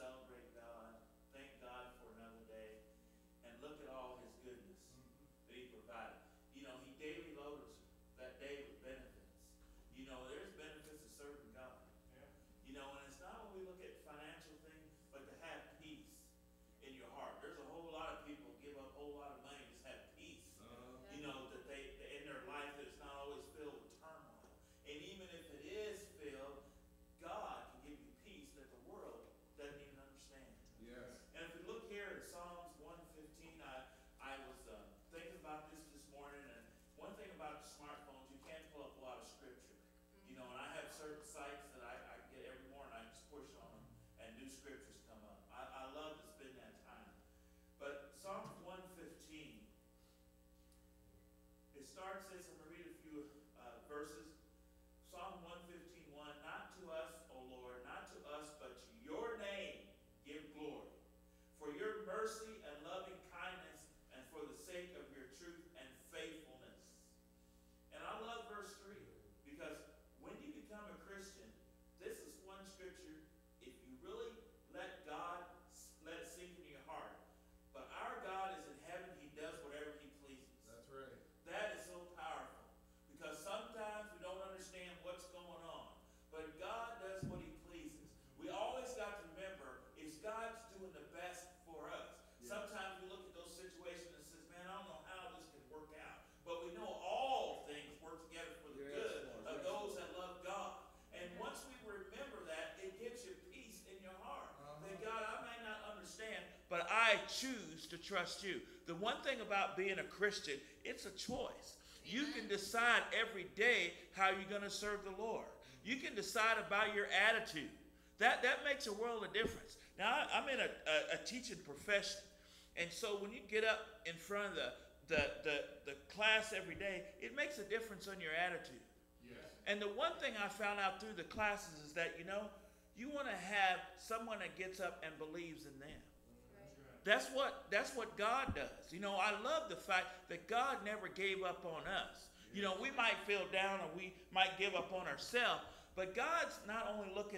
celebrate God, thank God for another day, and look at all his goodness that he provided. You know, he daily loads that day with benefits. You know, there's benefits of serving God. Yeah. You know, and it's not when we look at financial things, but to have peace in your heart. There's a whole lot of people give up a whole lot of money to just have peace. You know, that they in their life that it's not always filled with turmoil. And even if it is filled, God can give you peace that the world doesn't even understand. Yes. And if we look here at Psalms 115, I was thinking about this morning, and one thing about the smartphones, you can't pull up a lot of scripture. You know, and I have certain sites that I get every morning, I just push on them, and new scriptures come up. I love to spend that time. But Psalms 115, it starts this, I'm going to read a few verses. Psalm 115:1, not to us, O Lord, not to us, but to your name give glory. For your mercy and loving kindness, and for the sake of your truth and faithfulness. And I love verse 3, because when you become a Christian, this is one scripture, if you really let God, let it sink into your heart. But our God is in heaven, he does whatever he pleases. That's right. That is so powerful, because sometimes we don't understand what's going on, but God does what he pleases. We always got to remember, is God's doing the best for us. Yeah. Sometimes we look at those situations and says, man, I don't know how this can work out, but we know all things work together for the good of those that love God. And once we remember that, it gives you peace in your heart. That God, I may not understand, but I choose to trust you. The one thing about being a Christian, it's a choice. You can decide every day how you're going to serve the Lord. You can decide about your attitude. That makes a world of difference. Now, I'm in a teaching profession. And so when you get up in front of the class every day, it makes a difference on your attitude. Yes. And the one thing I found out through the classes is that, you know, you want to have someone that gets up and believes in them. That's what God does. You know, I love the fact that God never gave up on us. You know, we might feel down or we might give up on ourselves, but God's not only looking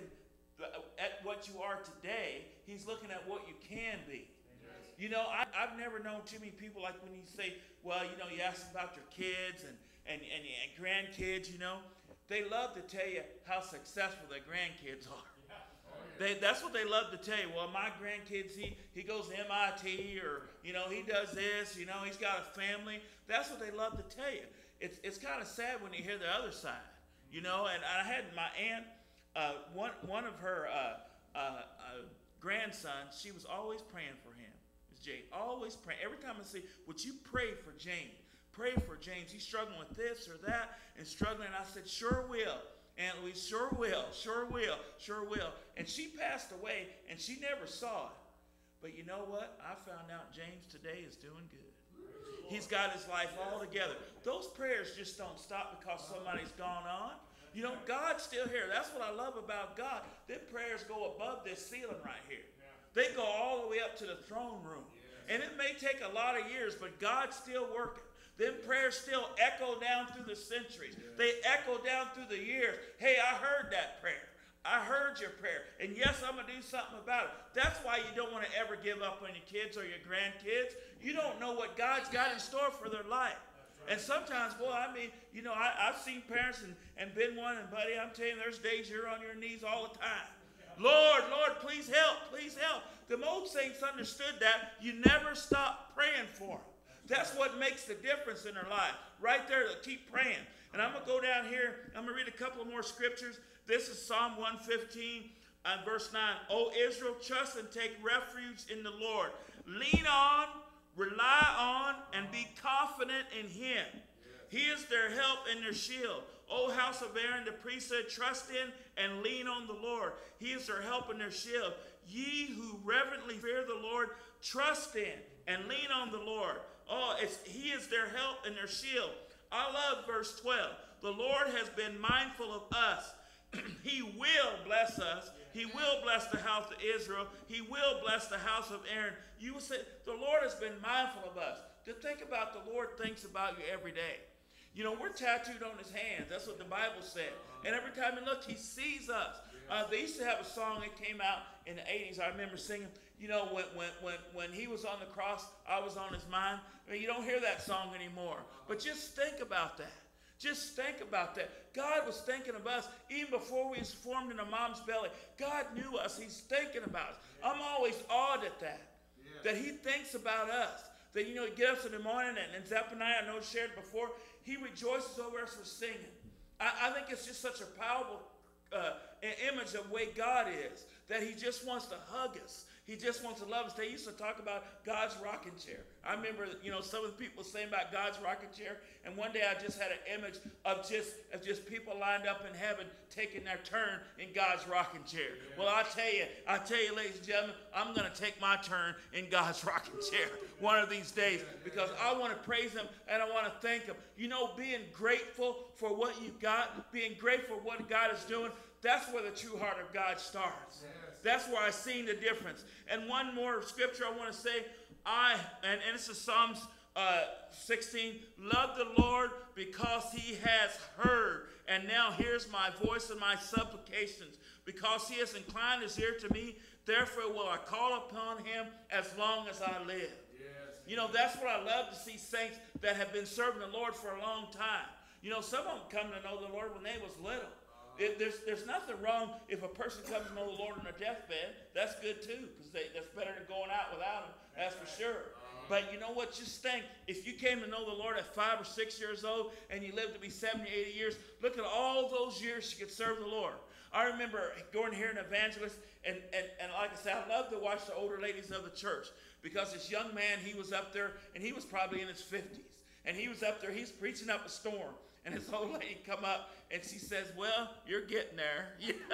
at what you are today, he's looking at what you can be. You know, I've never known too many people like when you say, well, you know, you ask about your kids and grandkids, you know, they love to tell you how successful their grandkids are. That's what they love to tell you. Well, my grandkids, he goes to MIT, or, you know, he does this, you know, he's got a family. That's what they love to tell you. It's kind of sad when you hear the other side, you know. And I had my aunt, one of her grandsons, she was always praying for him. It's James, always praying. Every time I say, would you pray for James? Pray for James. He's struggling with this or that and struggling. I said, sure will. Aunt Louise, sure will, sure will, sure will. And she passed away, and she never saw it. But you know what? I found out James today is doing good. He's got his life all together. Those prayers just don't stop because somebody's gone on. You know, God's still here. That's what I love about God. Them prayers go above this ceiling right here. They go all the way up to the throne room. And it may take a lot of years, but God's still working. Them prayers still echo down through the centuries. They echo down through the years. Hey, I heard that prayer. I heard your prayer. And yes, I'm going to do something about it. That's why you don't want to ever give up on your kids or your grandkids. You don't know what God's got in store for their life. And sometimes, boy, I mean, you know, I've seen parents and been one, and buddy, I'm telling you, there's days you're on your knees all the time. Lord, please help, please help. The old saints understood that. You never stop praying for them. That's what makes the difference in their life. Right there, to keep praying. And I'm going to go down here. I'm going to read a couple of more scriptures. This is Psalm 115 and verse 9. O Israel, trust and take refuge in the Lord. Lean on, rely on, and be confident in him. He is their help and their shield. O house of Aaron, the priesthood, trust in and lean on the Lord. He is their help and their shield. Ye who reverently fear the Lord, trust in and lean on the Lord. Oh, he is their help and their shield. I love verse 12. The Lord has been mindful of us. He will bless us. He will bless the house of Israel. He will bless the house of Aaron. You will say, the Lord has been mindful of us. To think about the Lord thinks about you every day. You know, we're tattooed on his hands. That's what the Bible said. And every time you look, he sees us. They used to have a song that came out in the 80s, I remember singing, you know, when he was on the cross, I was on his mind. I mean, you don't hear that song anymore. But just think about that. Just think about that. God was thinking of us even before we was formed in a mom's belly. God knew us. He's thinking about us. I'm always awed at that. That he thinks about us. That, you know, he gets up in the morning, and Zephaniah, I know shared it before, he rejoices over us for singing. I think it's just such a powerful image of the way God is, that he just wants to hug us. He just wants to love us. They used to talk about God's rocking chair. I remember, you know, some of the people saying about God's rocking chair, and one day I just had an image of just people lined up in heaven taking their turn in God's rocking chair. Yeah. Well, I tell you, ladies and gentlemen, I'm going to take my turn in God's rocking chair one of these days, because I want to praise him and I want to thank him. You know, being grateful for what you've got, being grateful for what God is doing, that's where the true heart of God starts. Yes. That's where I've seen the difference. And one more scripture I want to say, and this is Psalms 16, love the Lord because he has heard, and now hears my voice and my supplications, because he has inclined his ear to me, therefore will I call upon him as long as I live. Yes. You know, that's what I love to see saints that have been serving the Lord for a long time. You know, some of them come to know the Lord when they was little. There's nothing wrong if a person comes to know the Lord on their deathbed. That's good too, because that's better than going out without him. That's for sure. But you know what? Just think, if you came to know the Lord at 5 or 6 years old and you lived to be 70, 80 years, look at all those years you could serve the Lord. I remember going here an evangelist, and like I said, I love to watch the older ladies of the church, because this young man, he was up there, and he was probably in his 50s. And he was up there, he's preaching up a storm. And this old lady come up and she says, well, you're getting there.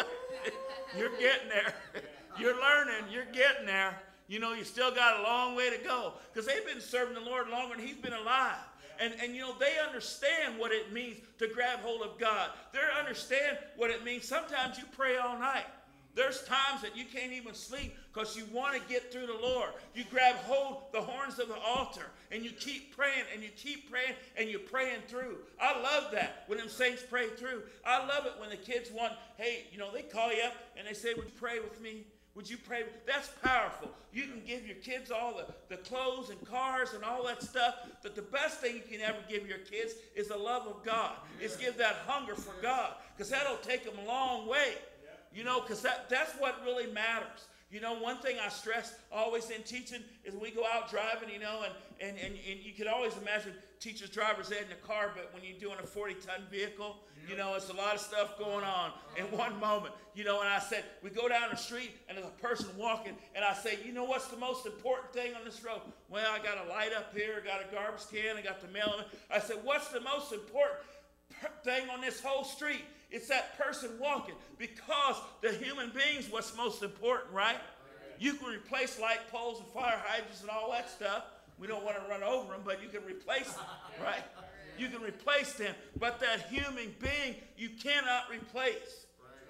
You're getting there. You're learning. You're getting there. You know, you still got a long way to go. Because they've been serving the Lord longer than he's been alive. And you know, they understand what it means to grab hold of God. They understand what it means. Sometimes you pray all night. There's times that you can't even sleep because you want to get through the Lord. You grab hold the horns of the altar and you keep praying and you keep praying and you're praying through. I love that when them saints pray through. I love it when the kids want, hey, you know, they call you up and they say, would you pray with me? Would you pray? That's powerful. You can give your kids all the clothes and cars and all that stuff. But the best thing you can ever give your kids is the love of God. Is give that hunger for God, because that'll take them a long way. You know, because that's what really matters. You know, one thing I stress always in teaching is we go out driving, you know, and you can always imagine teachers, drivers ed in a car, but when you're doing a 40-ton vehicle, you know, it's a lot of stuff going on in one moment. You know, and I said, we go down the street and there's a person walking, and I say, you know what's the most important thing on this road? Well, I got a light up here, I got a garbage can, I got the mail. I said, what's the most important thing on this whole street? It's that person walking, because the human being's what's most important, right? You can replace light poles and fire hydrants and all that stuff. We don't want to run over them, but you can replace them, right? You can replace them, but that human being you cannot replace.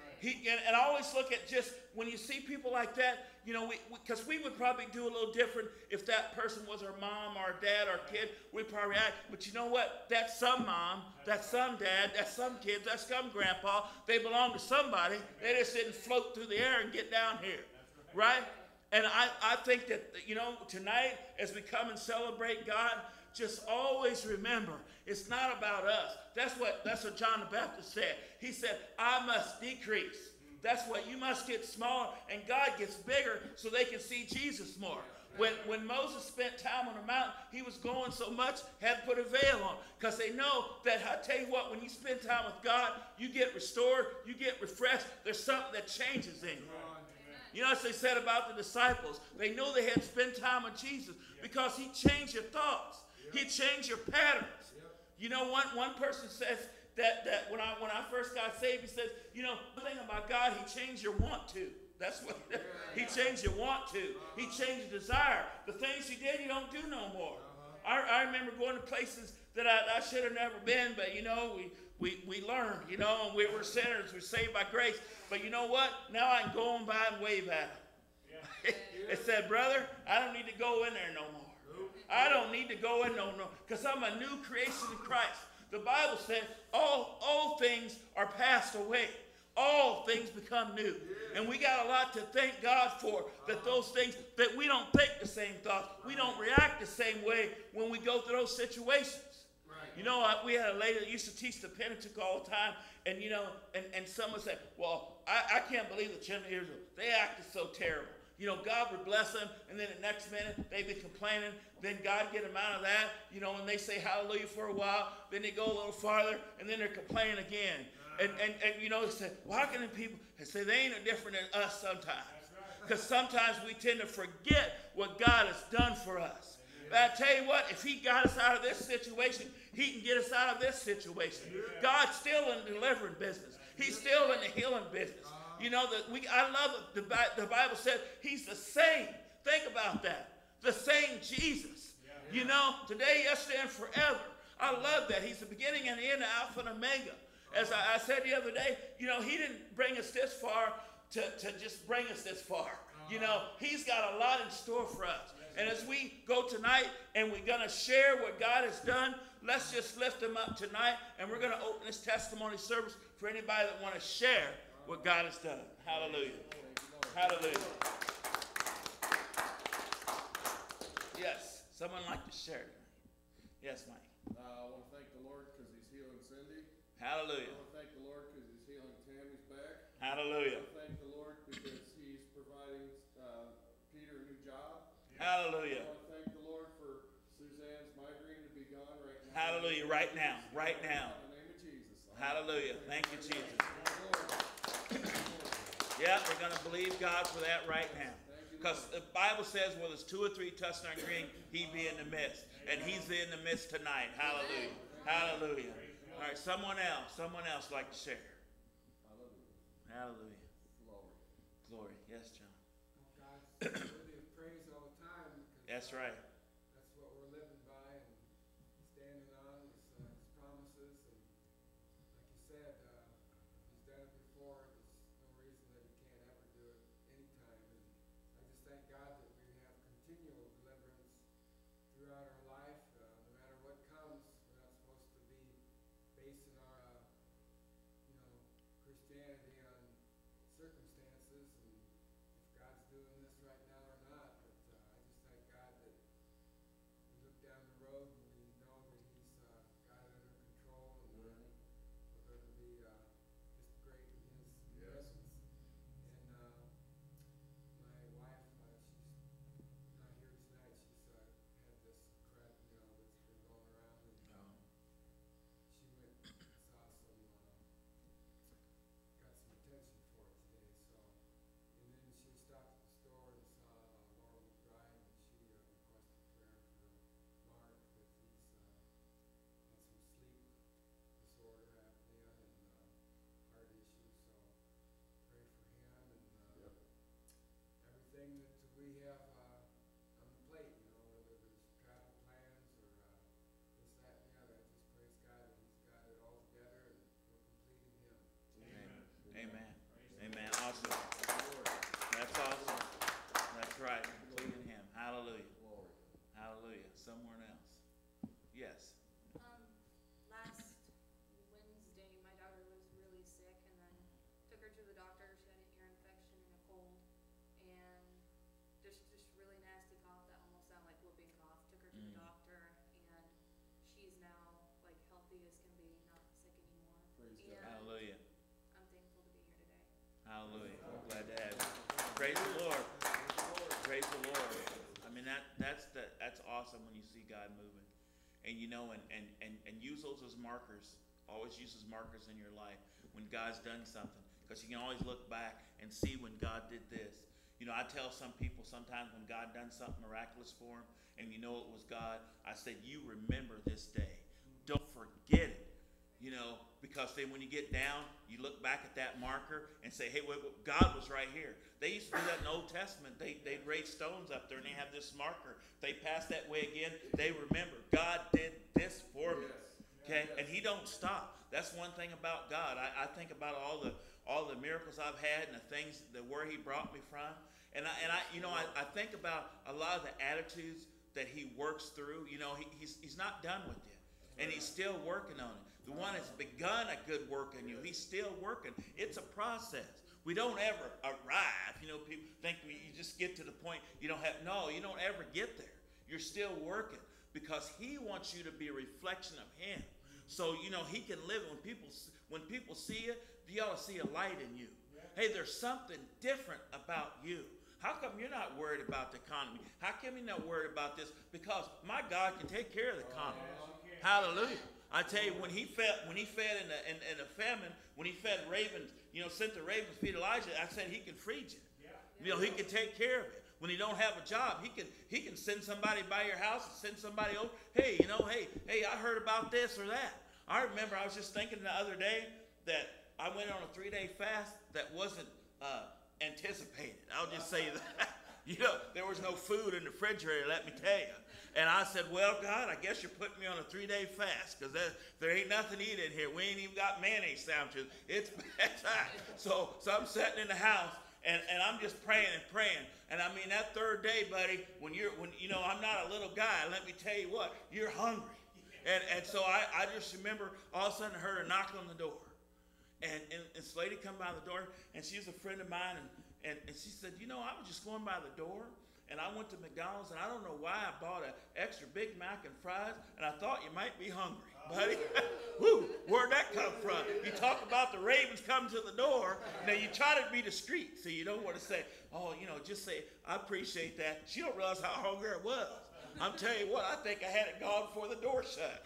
And I always look at, just when you see people like that, you know, because we would probably do a little different if that person was our mom, our dad, our kid. We'd probably act. But you know what? That's some mom, that's some dad, that's some kids, that's some grandpa. They belong to somebody. They just didn't float through the air and get down here, right? And I think that, you know, tonight as we come and celebrate God, just always remember, it's not about us. That's what John the Baptist said. He said, I must decrease. That's what you must get smaller, and God gets bigger so they can see Jesus more. When Moses spent time on the mountain, he was going so much, had to put a veil on, because they know that, I tell you what, when you spend time with God, you get restored, you get refreshed. There's something that changes in you. You know, as they said about the disciples, they knew they had to spend time with Jesus because he changed your thoughts. He changed your patterns. You know, one person says that when I first got saved, he says, you know, the thing about God, he changed your want to. That's what he changed your want to. He changed your desire. The things you did, you don't do no more. I remember going to places that I should have never been, but you know, we learned, you know, and we were sinners, we're saved by grace. But you know what? Now I can go on by and wave at them. It said, brother, I don't need to go in there no more. I don't need to go in no more, because I'm a new creation in Christ. The Bible says all things are passed away. all things become new. And we got a lot to thank God for, that those things, that we don't think the same thoughts. We don't react the same way when we go through those situations. You know, we had a lady that used to teach the Pentateuch all the time, and, you know, and someone said, well, I can't believe the children of Israel, they acted so terrible. You know, God would bless them, and then the next minute they'd be complaining. Then God get them out of that. You know, and they say hallelujah for a while. Then they go a little farther, and then they're complaining again. And you know, they say, well, how can people say they ain't no different than us sometimes? Because sometimes we tend to forget what God has done for us. But I tell you what, if he got us out of this situation, he can get us out of this situation. God's still in the delivering business. He's still in the healing business. You know, I love it. The Bible said he's the same. Think about that. The same Jesus. You know, today, yesterday, and forever. I love that. He's the beginning and the end, the Alpha and Omega. As I said the other day, you know, he didn't bring us this far to just bring us this far. You know, he's got a lot in store for us. And as we go tonight and we're going to share what God has done, let's just lift him up tonight. And we're going to open this testimony service for anybody that want to share what God has done. Hallelujah. Hallelujah. Yes. Someone like to share tonight. Yes, Mike. I want to thank the Lord because he's healing Cindy. Hallelujah. I want to thank the Lord because he's healing Tammy's back. Hallelujah. I want to thank the Lord because he's providing Peter a new job. Hallelujah. I want to thank the Lord for Suzanne's migraine to be gone right now. Hallelujah. Right now. Right now. In the name of Jesus. Hallelujah. Thank you, Jesus. Yeah, we're going to believe God for that right now. Because the Bible says, well, there's 2 or 3 touching on green, he be in the midst. And he's in the midst tonight. Hallelujah. Hallelujah. All right, someone else like to share. Hallelujah. Glory. Yes, John. God's worthy of praise all the time. That's right. That's what we're living by and standing on his promises. And like you said, he's done it before. There's no reason that he can't ever do it anytime. And I just thank God that we have continual deliverance throughout our life. No matter what comes, we're not supposed to be basing our, Christianity on circumstances and if God's doing this right now or not. But I just thank God that we look down the road and we know that he's got it under control and we're going to be just great in his presence. And my wife, she's not here tonight. She's had this crap, that's been going around, and she went and saw got some attention for it today. So, and then she stopped at the store and saw Laurel McBride, and she requested prayer for Mark, that he's had some sleep disorder, apnea, and heart issues. So pray for him and everything that we have on the plate, whether there's travel plans or this, that, and the other. I just praise God that he's got it all together and we're completing him. Amen. Amen. Amen. Awesome. That's awesome. That's right. Completing him. Hallelujah. Hallelujah. Someone else. Yes. Last Wednesday, my daughter was really sick, and then took her to the doctor. She had an ear infection and a cold, and just really nasty cough that almost sounded like whooping cough. Took her to the doctor, and she's now like healthy as can be, not sick anymore. Praise and God. Hallelujah. I'm thankful to be here today. Hallelujah. Glad to have you. Praise the Lord. Praise the Lord. I mean, that's awesome when you see God moving. And and use those as markers. Always use as markers in your life when God's done something. Because you can always look back and see when God did this. I tell some people sometimes when God done something miraculous for them and it was God, I said, you remember this day. Don't forget it. Because then when you get down, you look back at that marker and say, hey, wait, God was right here. They used to do that in the Old Testament. They'd raise stones up there and they have this marker. They pass that way again. They remember, God did this for me. Okay? And he don't stop. That's one thing about God. I think about all the miracles I've had and the things where he brought me from. And I think about a lot of the attitudes that he works through. He's not done with you. And he's still working on it. The one that's begun a good work in you, he's still working. It's a process. We don't ever arrive. You know, people think you just get to the point you don't have. No, you don't ever get there. You're still working because he wants you to be a reflection of him. So, you know, he can live. When people see you, you ought to see a light in you. Hey, there's something different about you. How come you're not worried about the economy? How come you're not worried about this? Because my God can take care of the economy. Hallelujah. I tell you, when he fed in the famine, when he fed ravens, you know, sent the ravens to feed Elijah, I said he can feed you. You know, he can take care of it. When you don't have a job, he can send somebody by your house and send somebody over. Hey, you know, hey, I heard about this or that. I remember I was just thinking the other day that I went on a 3-day fast that wasn't anticipated. I'll just say that. You know, there was no food in the refrigerator, let me tell you. And I said, well, God, I guess you're putting me on a 3-day fast because there ain't nothing to eat in here. We ain't even got mayonnaise sandwiches. It's bad time. So I'm sitting in the house and I'm just praying. And I mean, that third day, buddy, when you know, I'm not a little guy, let me tell you what, you're hungry. And so I just remember all of a sudden I heard a knock on the door. And this lady come by the door, and she was a friend of mine, and she said, you know, I was just going by the door, and I went to McDonald's, and I don't know why I bought an extra Big Mac and fries, and I thought you might be hungry, buddy. Whew, where'd that come from? You talk about the ravens coming to the door. Now, you try to be discreet, so you don't want to say, oh, you know, just say, I appreciate that. She don't realize how hungry I was. I'm telling you what, I think I had it gone before the door shut.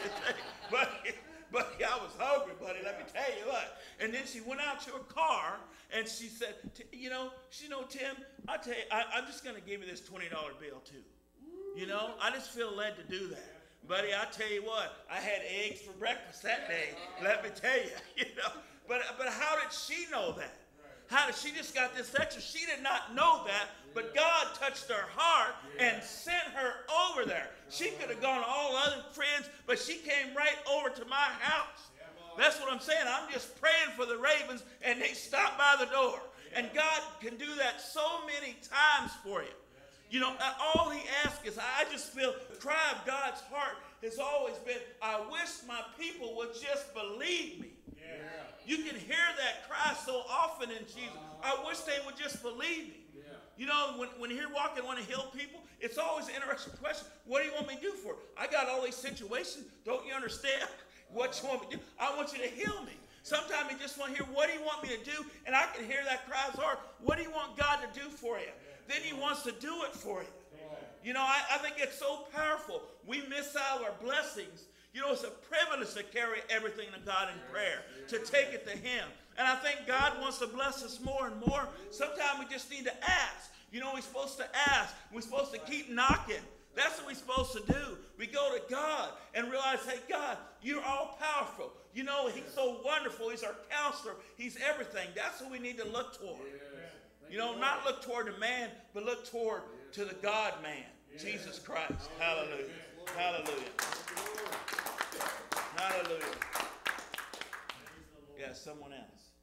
But I was hungry, buddy, let me tell you what. And then she went out to her car, and she said, you know, Tim, I tell you, I'm just going to give you this $20 bill, too. You know, I just feel led to do that. Buddy, I tell you what, I had eggs for breakfast that day, let me tell you, you know. But how did she know that? How did she just got this extra? She did not know that, but God touched her heart and sent her over there. She could have gone to all other friends, but she came right over to my house. That's what I'm saying. I'm just praying for the ravens, and they stopped by the door. And God can do that so many times for you. You know, all he asks is, I just feel the cry of God's heart has always been, I wish my people would just believe me. You can hear that cry so often in Jesus. I wish they would just believe me. You know, when you're walking, want to heal people, it's always an interesting question. What do you want me to do for it? I got all these situations. Don't you understand what you want me to do? I want you to heal me. Sometimes you just want to hear, what do you want me to do? And I can hear that cry of heart. What do you want God to do for you? Then he wants to do it for you. You know, I think it's so powerful. We miss out our blessings. You know, it's a privilege to carry everything to God in prayer, to take it to him. And I think God wants to bless us more and more. Sometimes we just need to ask. You know, we're supposed to ask. We're supposed to keep knocking. That's what we're supposed to do. We go to God and realize, hey, God, you're all powerful. You know, he's so wonderful. He's our counselor. He's everything. That's what we need to look toward. You know, not look toward the man, but look toward to the God-man, Jesus Christ. Hallelujah. Hallelujah. Hallelujah. Yeah, someone else.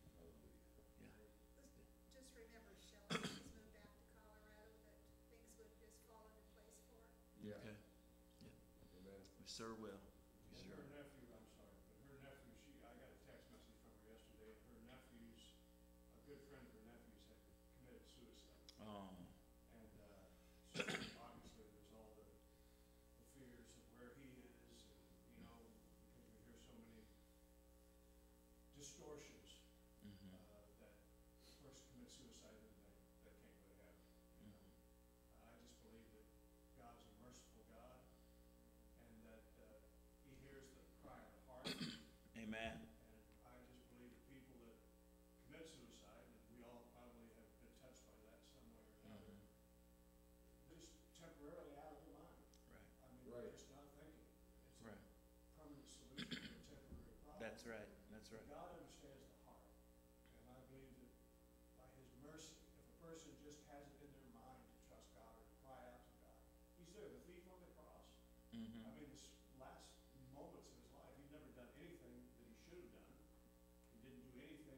Just remember, Shelley, he's moved back to Colorado, that things would just fall into place for her. Yeah. Okay. Yeah. Amen. We sure will. We And sure her will. nephew, I'm sorry, but her nephew, I got a text message from her yesterday, and her nephew's, a good friend of her nephew's had committed suicide. Oh. And, so obviously there's all the fears of where he is, and, you know, because we hear so many distortions, Mm-hmm. that a person commits suicide and that can't go to heaven, you know. I just believe that God's a merciful God, and that, he hears the cry of the heart. Amen. And I just believe that people that commit suicide, and we all probably have been touched by that some way or another, just temporarily out of their mind. Right. I mean, they're just not thinking. It's Right. a permanent solution to a temporary problem. That's right. That's right. God understands the heart, and I believe that by his mercy, if a person just has it in their mind to trust God or to cry out to God, he's there, the thief on the cross. Mm-hmm. I mean, his last moments of his life, he'd never done anything that he should have done. He didn't do anything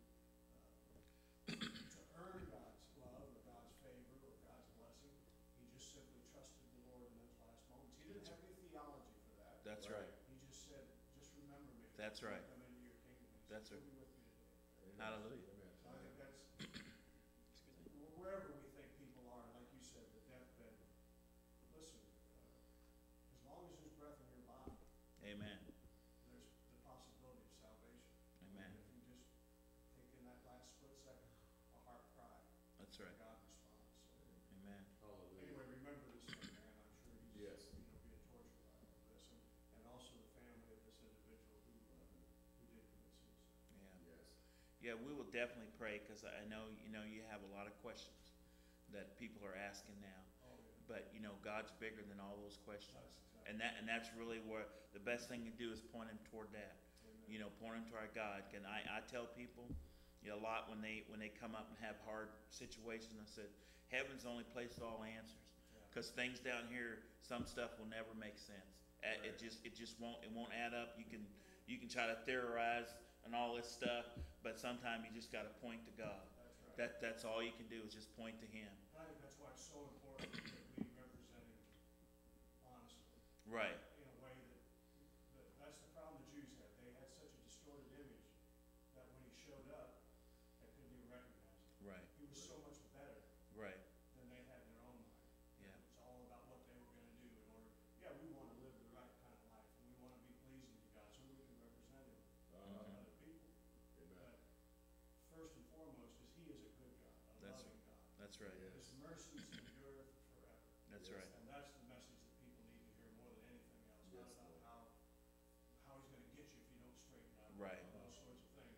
to earn God's love or God's favor or God's blessing. He just simply trusted the Lord in those last moments. He didn't have any theology for that. That's right. He just said, just remember That's right. Come into your kingdom. He That's said, right. "Be with me today." Hallelujah. So I think that's, wherever we think people are, like you said, the deathbed, listen, as long as there's breath in your body, Amen. there's the possibility of salvation. Amen. And if you just take in that last split second, a heart cry, That's right. God responds. So, Amen. anyway, remember this young man. I'm sure he's Yes. being tortured by all this, and also the family of this individual who did commit suicide. Yeah. Yes. Yeah, we will definitely pray because I know you have a lot of questions that people are asking now. Oh, yeah. But God's bigger than all those questions, That's exactly. and that's really where the best thing to do is point him toward that. Amen. Point him to our God. And I tell people a lot when they come up and have hard situations. I said, heaven's the only place with all answers. Because things down here, some stuff will never make sense. It just won't add up. You can try to theorize and all this stuff, but sometimes you just got to point to God. That's right. That's all you can do is just point to Him. I think that's why it's so important that we represent him honestly. Right. In a way that's the problem the Jews had. They had such a distorted image that when he showed up, they couldn't even recognize him. Right. He was so much better Right. than they had in their own mind. Yeah. It was all about what they were going to do in order. Yeah, we want to live the right kind of life, and we want to be pleasing to God so we can represent him to other people. Amen. But first and foremost is he is a good God, a That's loving God. That's right. Yeah. His mercies endure forever. That's Yes. right. And that's the message that people need to hear more than anything else. Yes, Not about how he's going to get you if you don't straighten up. Right. Those sorts of things.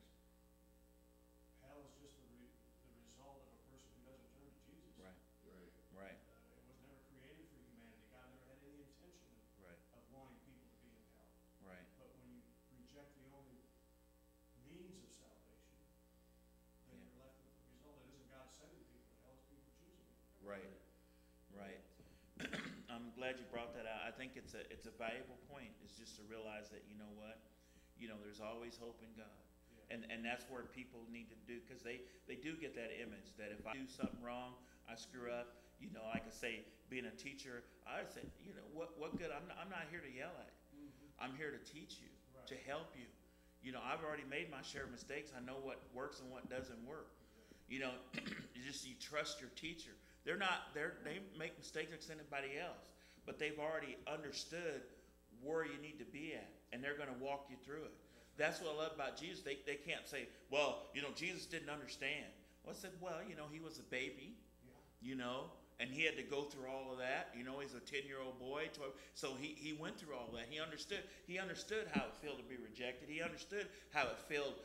Hell is just the result of a person who doesn't turn to Jesus. Right. Right. Right. It was never created for humanity. God never had any intention Right. of wanting people to be in hell. Right. But when you reject the only means of salvation, then Yeah. you're left with the result. It isn't God sending people to hell, it's people choosing it. Right. Right. I'm glad you brought that out. I think it's a valuable point. Is just to realize that what, there's always hope in God. Yeah. And that's where people need to do, because they do get that image that if I do something wrong, I screw up. Like I say, being a teacher, I say, what good? I'm not here to yell at you. I'm here to teach you, Right. to help you. I've already made my share of mistakes. I know what works and what doesn't work. You trust your teacher. They make mistakes like anybody else, but they've already understood where you need to be at, and they're going to walk you through it. That's what I love about Jesus. They can't say, well, Jesus didn't understand. Well, I said, well, he was a baby, Yeah. and he had to go through all of that. He's a 10-year-old boy, 12, so he went through all that. He understood how it felt to be rejected. He understood how it felt,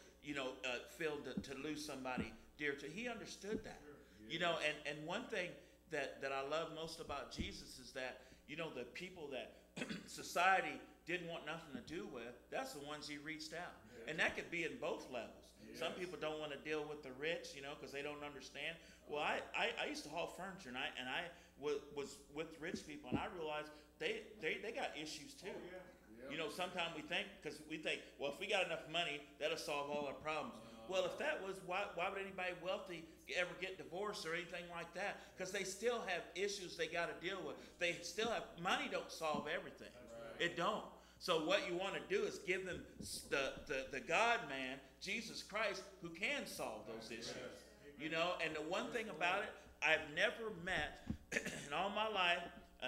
to lose somebody dear to. He understood that. Sure. And one thing that I love most about Jesus is that, the people that society didn't want nothing to do with, that's the ones he reached out. Yeah. And that could be in both levels. Some Yes. people don't want to deal with the rich, because they don't understand. Well, I used to haul furniture, and I was with rich people, and I realized they got issues too. Oh, yeah. Yep. Sometimes we think, well, if we got enough money, that'll solve all our problems. Well, if that was, why would anybody wealthy ever get divorced or anything like that? Because they still have issues they got to deal with. They still have, money don't solve everything. That's right. It don't. So what you want to do is give them the God-man, Jesus Christ, who can solve those issues. And the one thing about it, I've never met in all my life,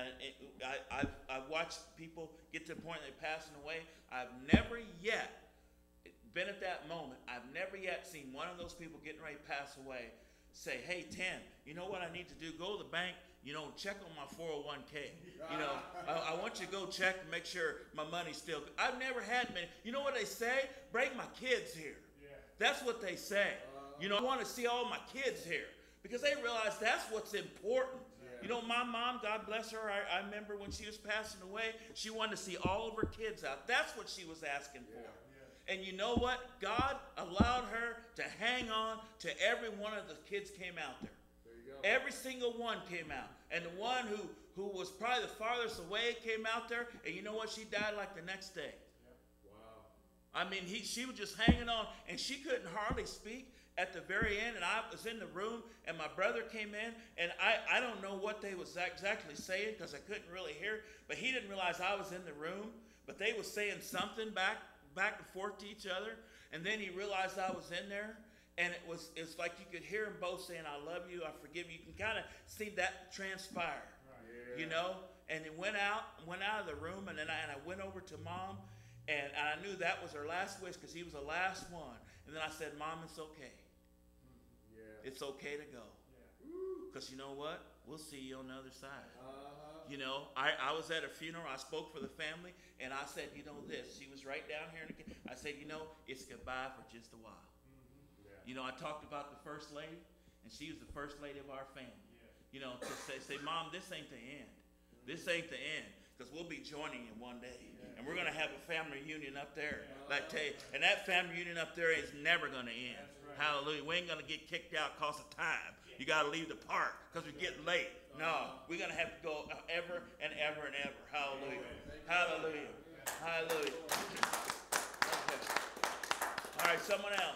I've watched people get to the point they're passing away. I've never yet been at that moment. I've never yet seen one of those people getting ready to pass away say, hey, Tim, you know what I need to do? Go to the bank, check on my 401k. I want you to go check and make sure my money's still good. I've never had many. You know what they say? Bring my kids here. Yeah. That's what they say. I want to see all my kids here because they realize that's what's important. Yeah. My mom, God bless her, I remember when she was passing away, she wanted to see all of her kids out. That's what she was asking for. Yeah. And you know what? God allowed her to hang on to every one of the kids came out there. There you go. Every single one came out. And the one who was probably the farthest away came out there. And you know what? She died like the next day. Wow. I mean, she was just hanging on. And she couldn't hardly speak at the very end. And I was in the room. And my brother came in. And I don't know what they was exactly saying because I couldn't really hear. But he didn't realize I was in the room. But they was saying something back back and forth to each other. And then he realized I was in there. And it's like you could hear them both saying, I love you, I forgive you. You can kind of see that transpire, you know. And he went out of the room, and then I went over to Mom, and I knew that was her last wish because he was the last one. And then I said, Mom, it's okay. It's okay to go. Because you know what? We'll see you on the other side. You know, I was at a funeral. I spoke for the family, and I said, you know this. She was right down here. I said, you know, it's goodbye for just a while. You know, I talked about the first lady, and she was the first lady of our family. You know, to say, Mom, this ain't the end. This ain't the end, because we'll be joining you one day. And we're going to have a family reunion up there. Like I tell you, and that family reunion up there is never going to end. Hallelujah. We ain't going to get kicked out because of time. You got to leave the park because we're getting late. No, we're going to have to go ever and ever and ever. Hallelujah. Hallelujah. Hallelujah. Okay. All right, someone else.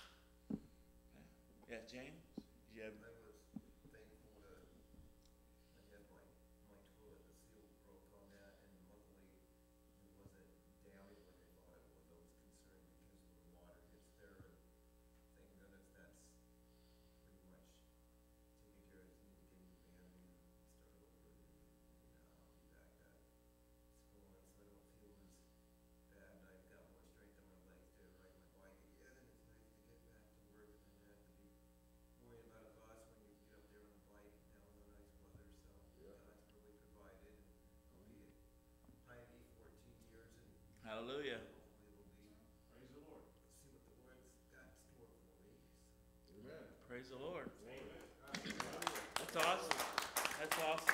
Yeah, James? Yeah. I was thankful that I had my toilet, the seal broke on that, and luckily it wasn't damaged like I thought it was. I was concerned because when the water hits there, and thank goodness that's pretty much taken care of. Just need to get new banding and start over, and be back at school, and so I don't feel as bad, and I've got more strength in my legs to ride my bike again, and it's nice to get back to work and then have to be worrying about a bus when you get up there on a bike now in the nice weather. So God's really provided, and I'll be at Hy-Vee 14 years, and Hallelujah. hopefully it'll be, Praise the Lord. see what the Lord's got in store for me. Amen. Praise the Lord. Amen. That's awesome. That's awesome.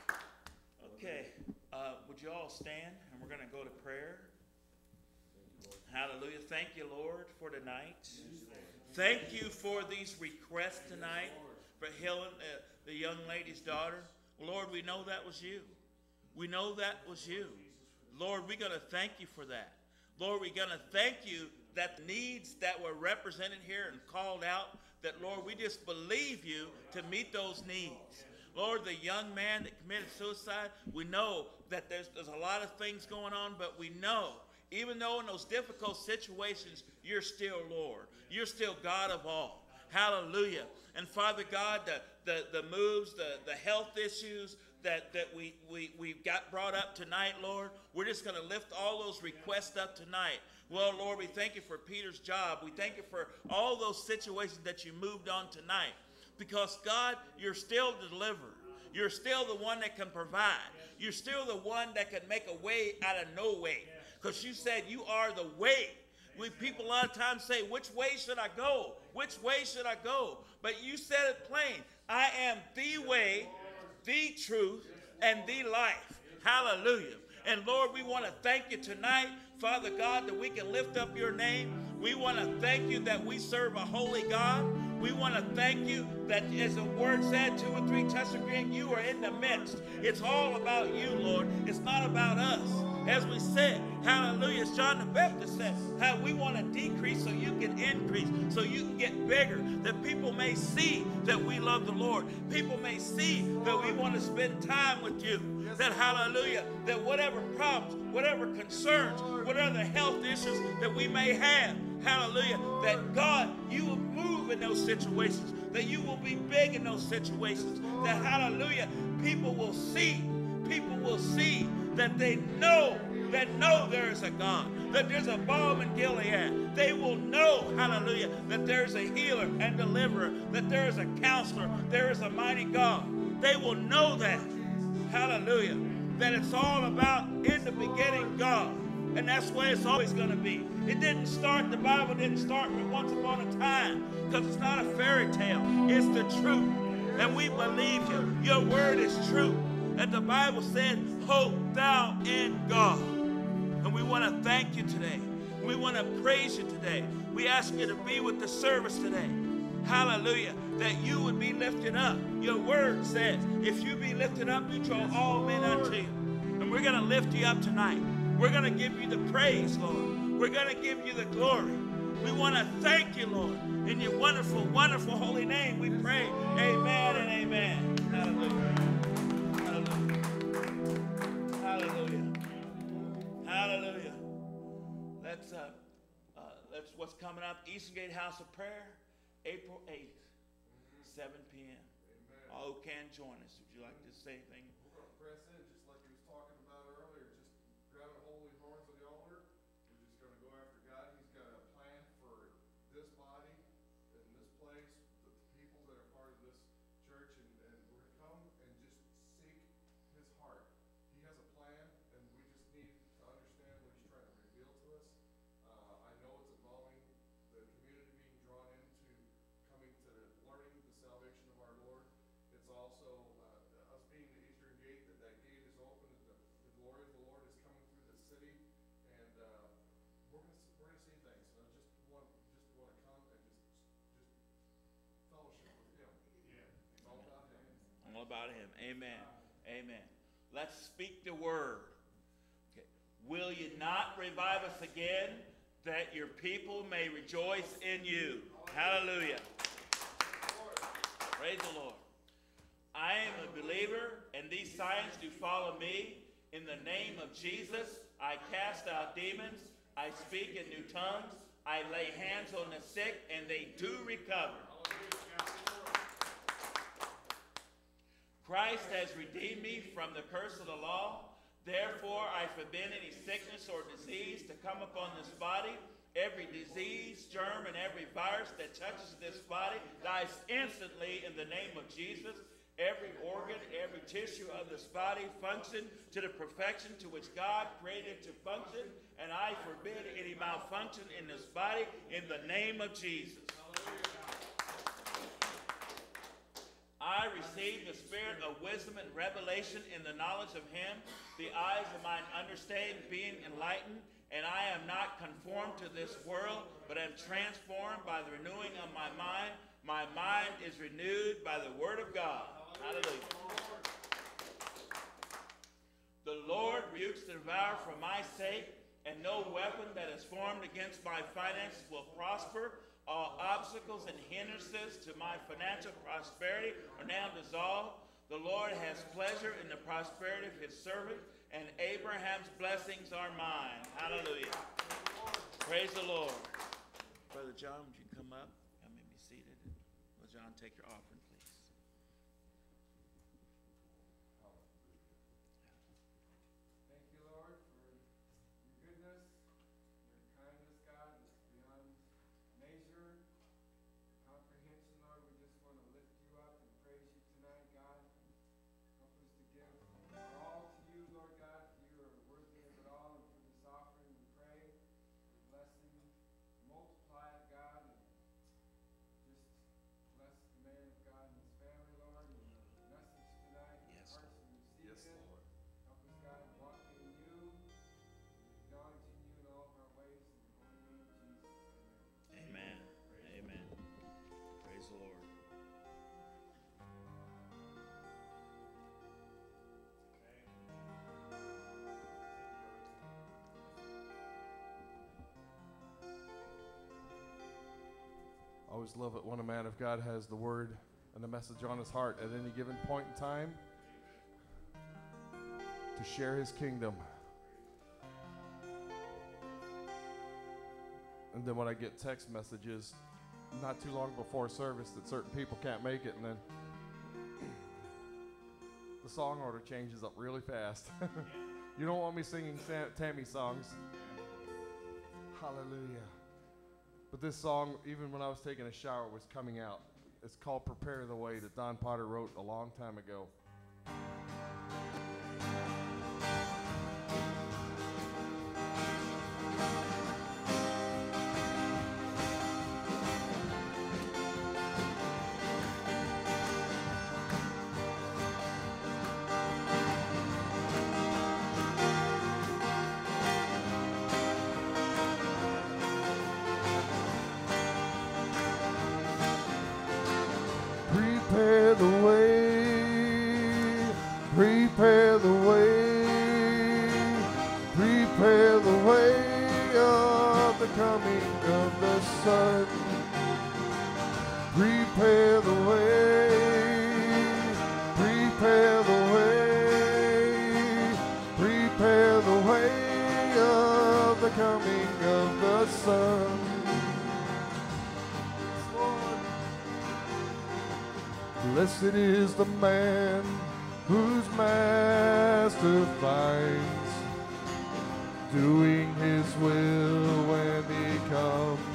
Okay. Would you all stand? And we're going to go to prayer. Hallelujah. Thank you, Lord, for tonight. Thank you for these requests tonight for Helen, the young lady's daughter. Lord, we know that was you. We know that was you. Lord, we're going to thank you for that. Lord, we're going to thank you that the needs that were represented here and called out, that, Lord, we just believe you to meet those needs. Lord, the young man that committed suicide, we know that there's a lot of things going on, but we know, even though in those difficult situations, you're still Lord. You're still God of all. Hallelujah. And Father God, the moves, the health issues that we've got brought up tonight, Lord, we're just going to lift all those requests up tonight. Well, Lord, we thank you for Peter's job. We thank you for all those situations that you moved on tonight. Because, God, you're still the deliverer. You're still the one that can provide. You're still the one that can make a way out of no way. Because you said you are the way. People a lot of times say, which way should I go? Which way should I go? But you said it plain. I am the way, the truth, and the life. Hallelujah. And Lord, we want to thank you tonight, Father God, that we can lift up your name. We want to thank you that we serve a holy God. We want to thank you that, as the word said, 2 or 3 touch agreeing, you are in the midst. It's all about you, Lord. It's not about us. As we said, hallelujah, as John the Baptist said, how we want to decrease so you can increase, so you can get bigger, that people may see that we love the Lord. People may see that we want to spend time with you. That, hallelujah, that whatever problems, whatever concerns, whatever health issues that we may have, hallelujah, that God, you will move in those situations, that you will be big in those situations, that, hallelujah, people will see that they know there is a God, that there's a balm in Gilead. They will know, hallelujah, that there's a healer and deliverer, that there is a counselor, there is a mighty God. They will know that, hallelujah, that it's all about in the beginning God. And that's where it's always going to be. It didn't start, the Bible didn't start with once upon a time, because it's not a fairy tale. It's the truth. And we believe you. Your word is true. And the Bible said, hope thou in God. And we want to thank you today. We want to praise you today. We ask you to be with the service today. Hallelujah. That you would be lifted up. Your word says, if you be lifted up, you draw all men unto you. And we're going to lift you up tonight. We're going to give you the praise, Lord. We're going to give you the glory. We want to thank you, Lord. In your wonderful, wonderful holy name we pray. Amen and amen. Hallelujah. Hallelujah. Hallelujah. Hallelujah. Let's that's what's coming up. Eastern Gate House of Prayer, April 8th, 7 p.m. Amen. All who can join us. Would you like to say anything? We're going to press in just like he was talking about earlier, just grabbing holy horns of the altar. We're just going to go after God. He's got a plan for this body and this place, the people that are part of this church, and we're going to come and just seek his heart. He has a plan, and we just need to understand what he's trying to reveal to us. I know it's involving the community being drawn into coming to learning the salvation of our Lord. It's also us being the Eastern Gate, that gate is open, and the glory of the Lord is coming through the city, and we're gonna see things. So I just want to come and just fellowship with Him. Yeah, it's all about Him. All about him. Amen. Amen. Let's speak the word. Okay. Will you not revive us again, that your people may rejoice in you? Hallelujah. Praise the Lord. I am a believer, and these signs do follow me. In the name of Jesus, I cast out demons. I speak in new tongues. I lay hands on the sick, and they do recover. Christ has redeemed me from the curse of the law. Therefore, I forbid any sickness or disease to come upon this body. Every disease, germ, and every virus that touches this body dies instantly in the name of Jesus. Every organ, every tissue of this body function to the perfection to which God created it to function, and I forbid any malfunction in this body in the name of Jesus. I receive the spirit of wisdom and revelation in the knowledge of him, the eyes of mine understanding being enlightened, and I am not conformed to this world, but am transformed by the renewing of my mind. My mind is renewed by the word of God. Hallelujah. The Lord rebukes the devourer for my sake, and no weapon that is formed against my finances will prosper. All obstacles and hindrances to my financial prosperity are now dissolved. The Lord has pleasure in the prosperity of his servant, and Abraham's blessings are mine. Hallelujah. Praise the Lord. Brother John, would you come up? I may be seated. Brother John, take your offering, please. Thank you, Lord, for your goodness, your kindness, God, that's beyond measure, comprehension, Lord. We just want to lift you up and praise you tonight, God. Help us to give all to you, Lord God, for you are worthy of it all. And for this offering, we pray your blessing, multiply it, God, and just bless the man of God and his family, Lord, and the message tonight, Yes. the hearts who receive Yes, it. Lord. Help us, God, walking in you, acknowledging you in all of our ways, in the holy name of Jesus. Amen. Amen. Amen. Praise the Lord. I always love it when a man of God has the word and the message on his heart at any given point in time to share his kingdom. And then when I get text messages not too long before service that certain people can't make it, and then the song order changes up really fast. You don't want me singing Tammy songs. Hallelujah. But this song, even when I was taking a shower, was coming out. It's called Prepare the Way, that Don Potter wrote a long time ago. Prepare the way, prepare the way, prepare the way of the coming of the sun. Prepare the way, prepare the way, prepare the way of the coming of the sun. Blessed is the man whose master finds, doing his will when he comes.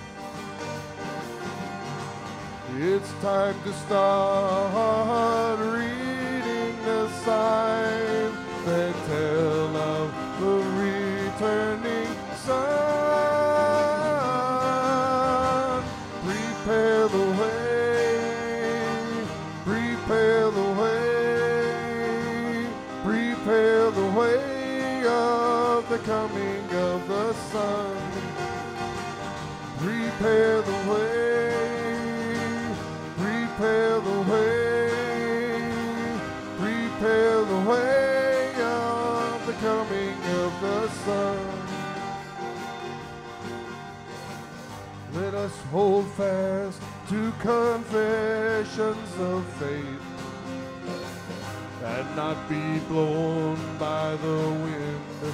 It's time to start reading the signs that tell of the returning sun. Prepare the way, prepare the way, prepare the way of the coming of the sun. Prepare the way, prepare the way, prepare the way of the coming of the sun. Let us hold fast to confessions of faith and not be blown by the wind.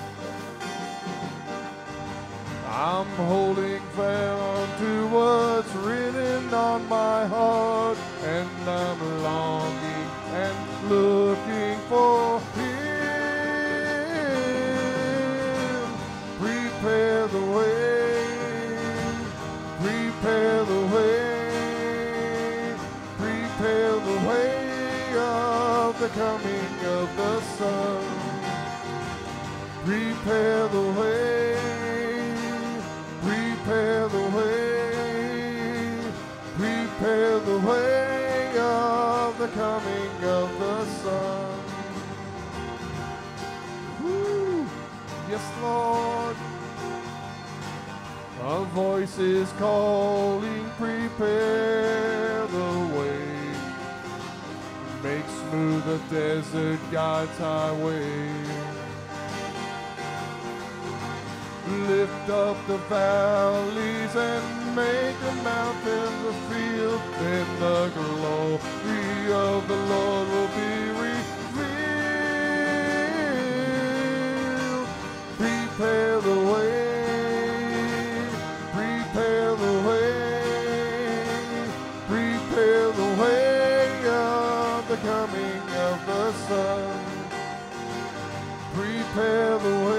I'm holding fast to what's written on my heart, and I'm longing and looking for Him. Prepare the way, prepare the way, prepare the way of the coming of the sun. Prepare the way, prepare the way, prepare the way of the coming of the sun. Woo. Yes, Lord. A voice is calling, prepare the way. Make smooth the desert God's highway. Lift up the valleys and make the mountains a field. Then the glory of the Lord will be revealed. Prepare the way, prepare the way, prepare the way of the coming of the sun. Prepare the way,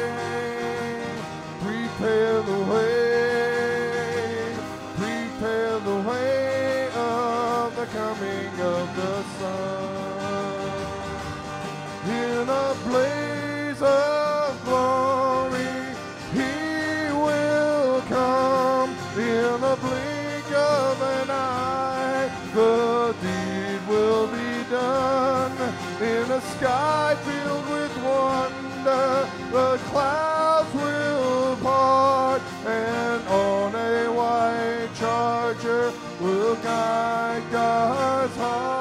prepare the way, prepare the way of the coming of the sun. In a blaze of glory, He will come. In a blink of an eye, the deed will be done. In a sky filled with wonder, the clouds will part, and on a white charger will guide God's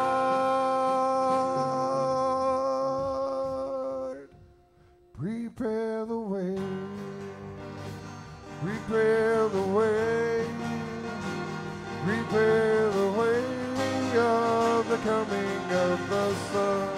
heart. Prepare the way, prepare the way, prepare the way of the coming of the sun.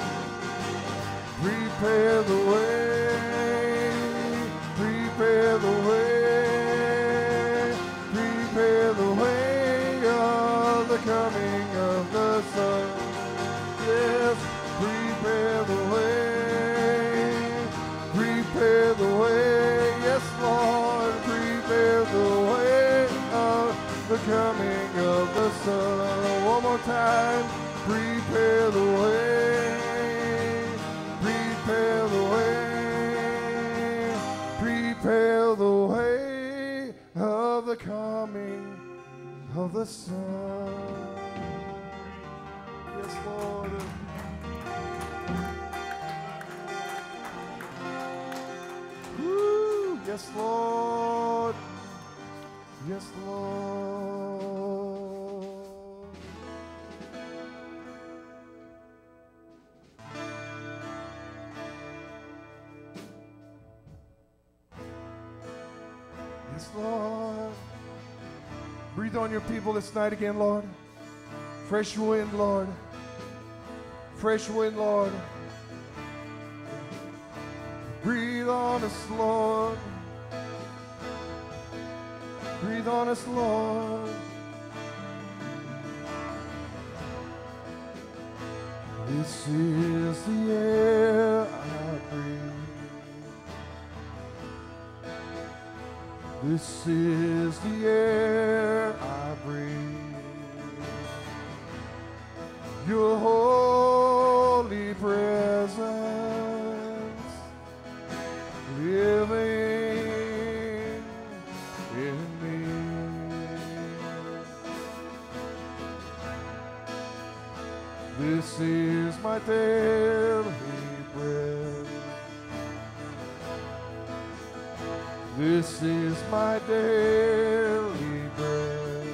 Prepare the way, prepare the way, prepare the way of the coming of the sun. Yes, prepare the way, prepare the way. Yes, Lord, prepare the way of the coming of the sun. One more time, prepare the way, prepare the way, prepare the way of the coming of the sun. Yes, Lord. Woo. Yes, Lord. Yes, Lord. Yes, Lord. Breathe on your people this night again, Lord. Fresh wind, Lord. Fresh wind, Lord. Breathe breathe on us, Lord. Breathe on us, Lord. This is the air I breathe. This is the air I breathe. Your holy presence living in me. This is my daily bread. This is my daily bread.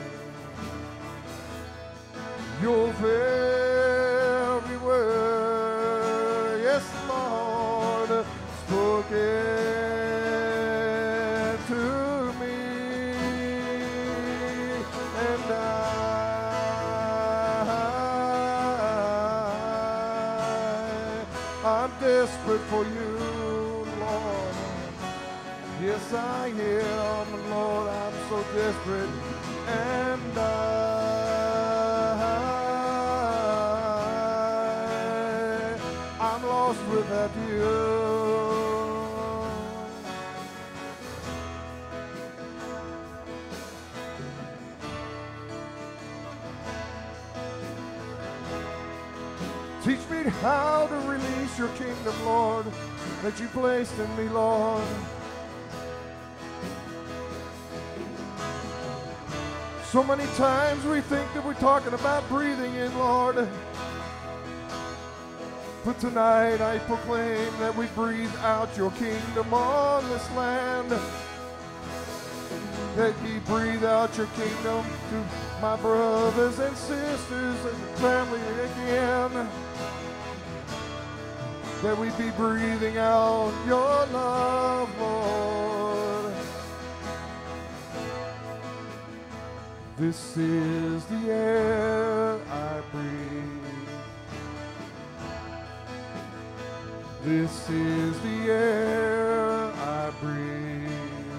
Your very word, yes, Lord, spoken to me, and I'm desperate for you, Lord. Yes, I am, Lord. I'm so desperate, and I'm lost without you. Teach me how to release your kingdom, Lord, that you placed in me, Lord. So many times we think that we're talking about breathing in, Lord. But tonight I proclaim that we breathe out your kingdom on this land. That ye breathe out your kingdom to my brothers and sisters and family again. That we be breathing out your love, Lord. This is the air I breathe. This is the air I breathe.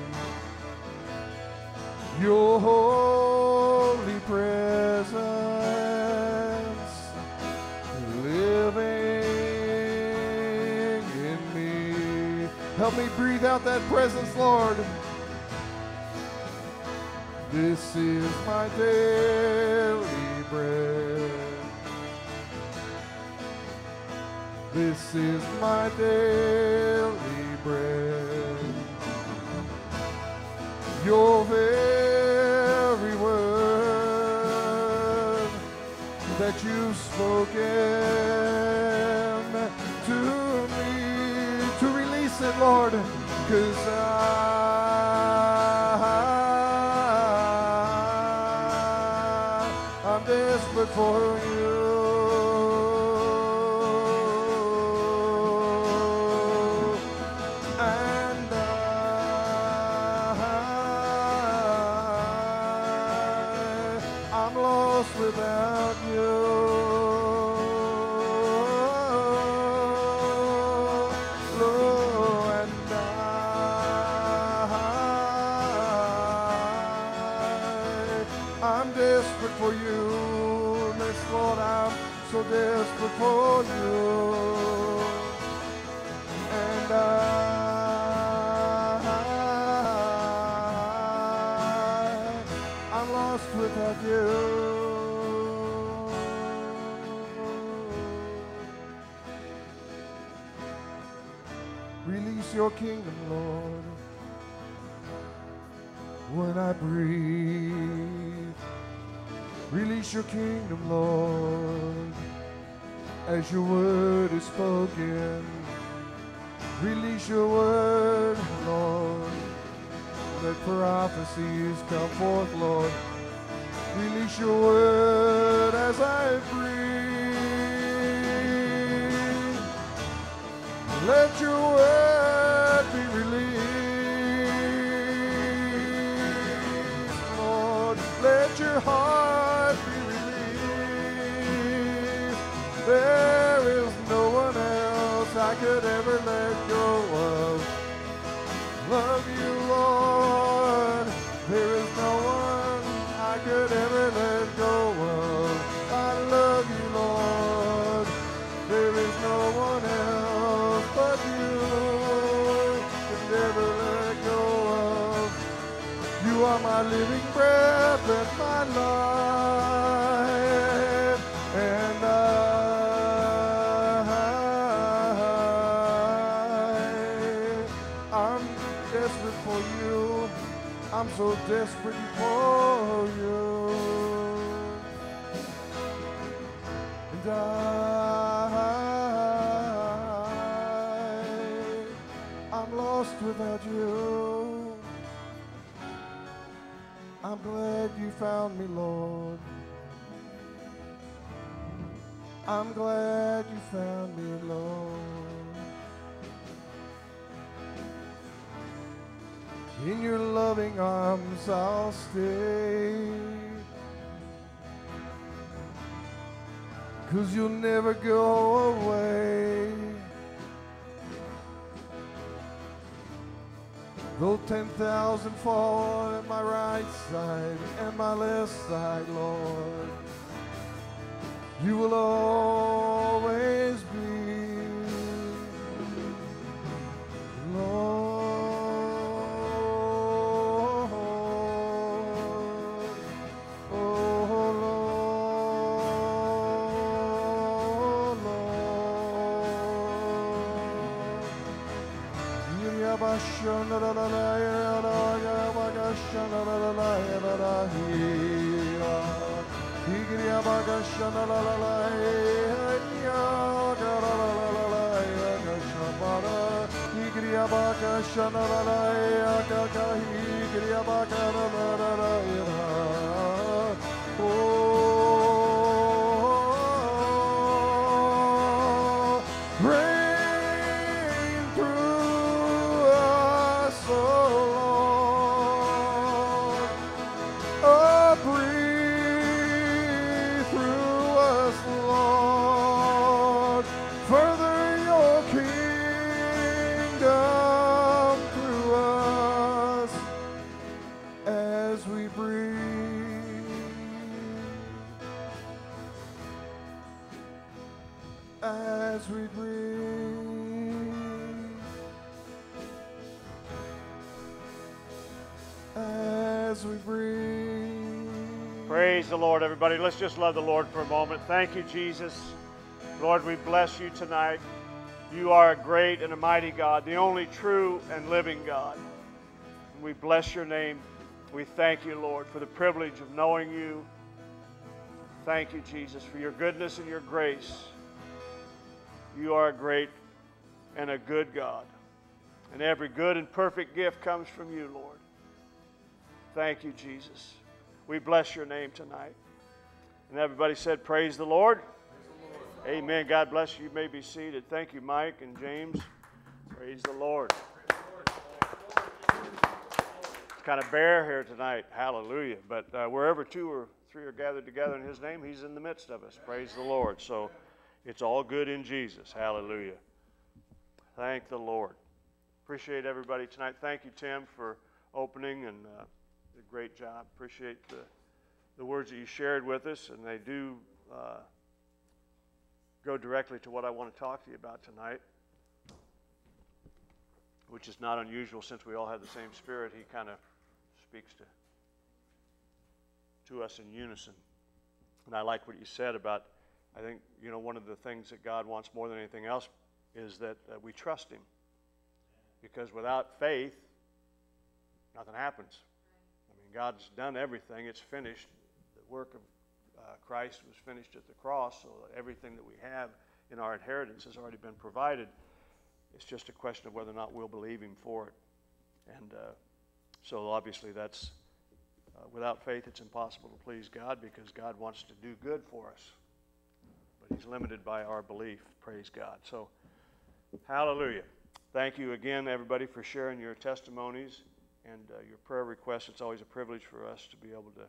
Your holy presence living in me. Help me breathe out that presence, Lord. This is my daily bread. This is my daily bread. Your very word that you've spoken to me, to release it, Lord, 'cause I'm desperate for you. And I'm lost without you. Lord, and I'm desperate for you. Yes, Lord, I'm so desperate for you. And I'm lost without you. Release your kingdom, Lord. When I breathe, release your kingdom, Lord. As your word is spoken, release your word, Lord. Let prophecies come forth, Lord. Release your word as I breathe. Let your word be released, Lord. Let your heart be released. There is no one else I could ever let go of. you, Lord. There is no one I could ever let go of. I love you, Lord. There is no one else but you could never let go of. You are my living breath and my life, and I'm desperate for you. I'm so desperate for you. And I'm lost without you. I'm glad you found me, Lord. I'm glad you found me, Lord. In your loving arms I'll stay, 'cause you'll never go away. Though 10,000 fall at my right side and my left side, Lord, you will always be, Lord. Rain through us, oh Lord. Oh, breathe through us, Lord. Further your kingdom through us as we breathe. As we breathe. As we breathe. Praise the Lord, everybody. Let's just love the Lord for a moment. Thank you, Jesus. Lord, we bless you tonight. You are a great and a mighty God, the only true and living God. And we bless your name. We thank you, Lord, for the privilege of knowing you. Thank you, Jesus, for your goodness and your grace. You are a great and a good God. And every good and perfect gift comes from you, Lord. Thank you, Jesus. We bless your name tonight. And everybody said, praise the Lord. Amen. God bless you. You may be seated. Thank you, Mike and James. Praise the Lord. Kind of bare here tonight. Hallelujah. But wherever 2 or 3 are gathered together in his name, he's in the midst of us. Praise the Lord. So it's all good in Jesus. Hallelujah. Thank the Lord. Appreciate everybody tonight. Thank you, Tim, for opening and did a great job. Appreciate the words that you shared with us, and they do go directly to what I want to talk to you about tonight, which is not unusual since we all have the same spirit. He kind of speaks to us in unison. And I like what you said about, I think, you know, one of the things that God wants more than anything else is that we trust him. Because without faith, nothing happens. I mean, God's done everything. It's finished. The work of Christ was finished at the cross, so everything that we have in our inheritance has already been provided. It's just a question of whether or not we'll believe him for it. And so obviously that's, without faith it's impossible to please God, because God wants to do good for us. But he's limited by our belief. Praise God. So, hallelujah. Thank you again, everybody, for sharing your testimonies and your prayer requests. It's always a privilege for us to be able to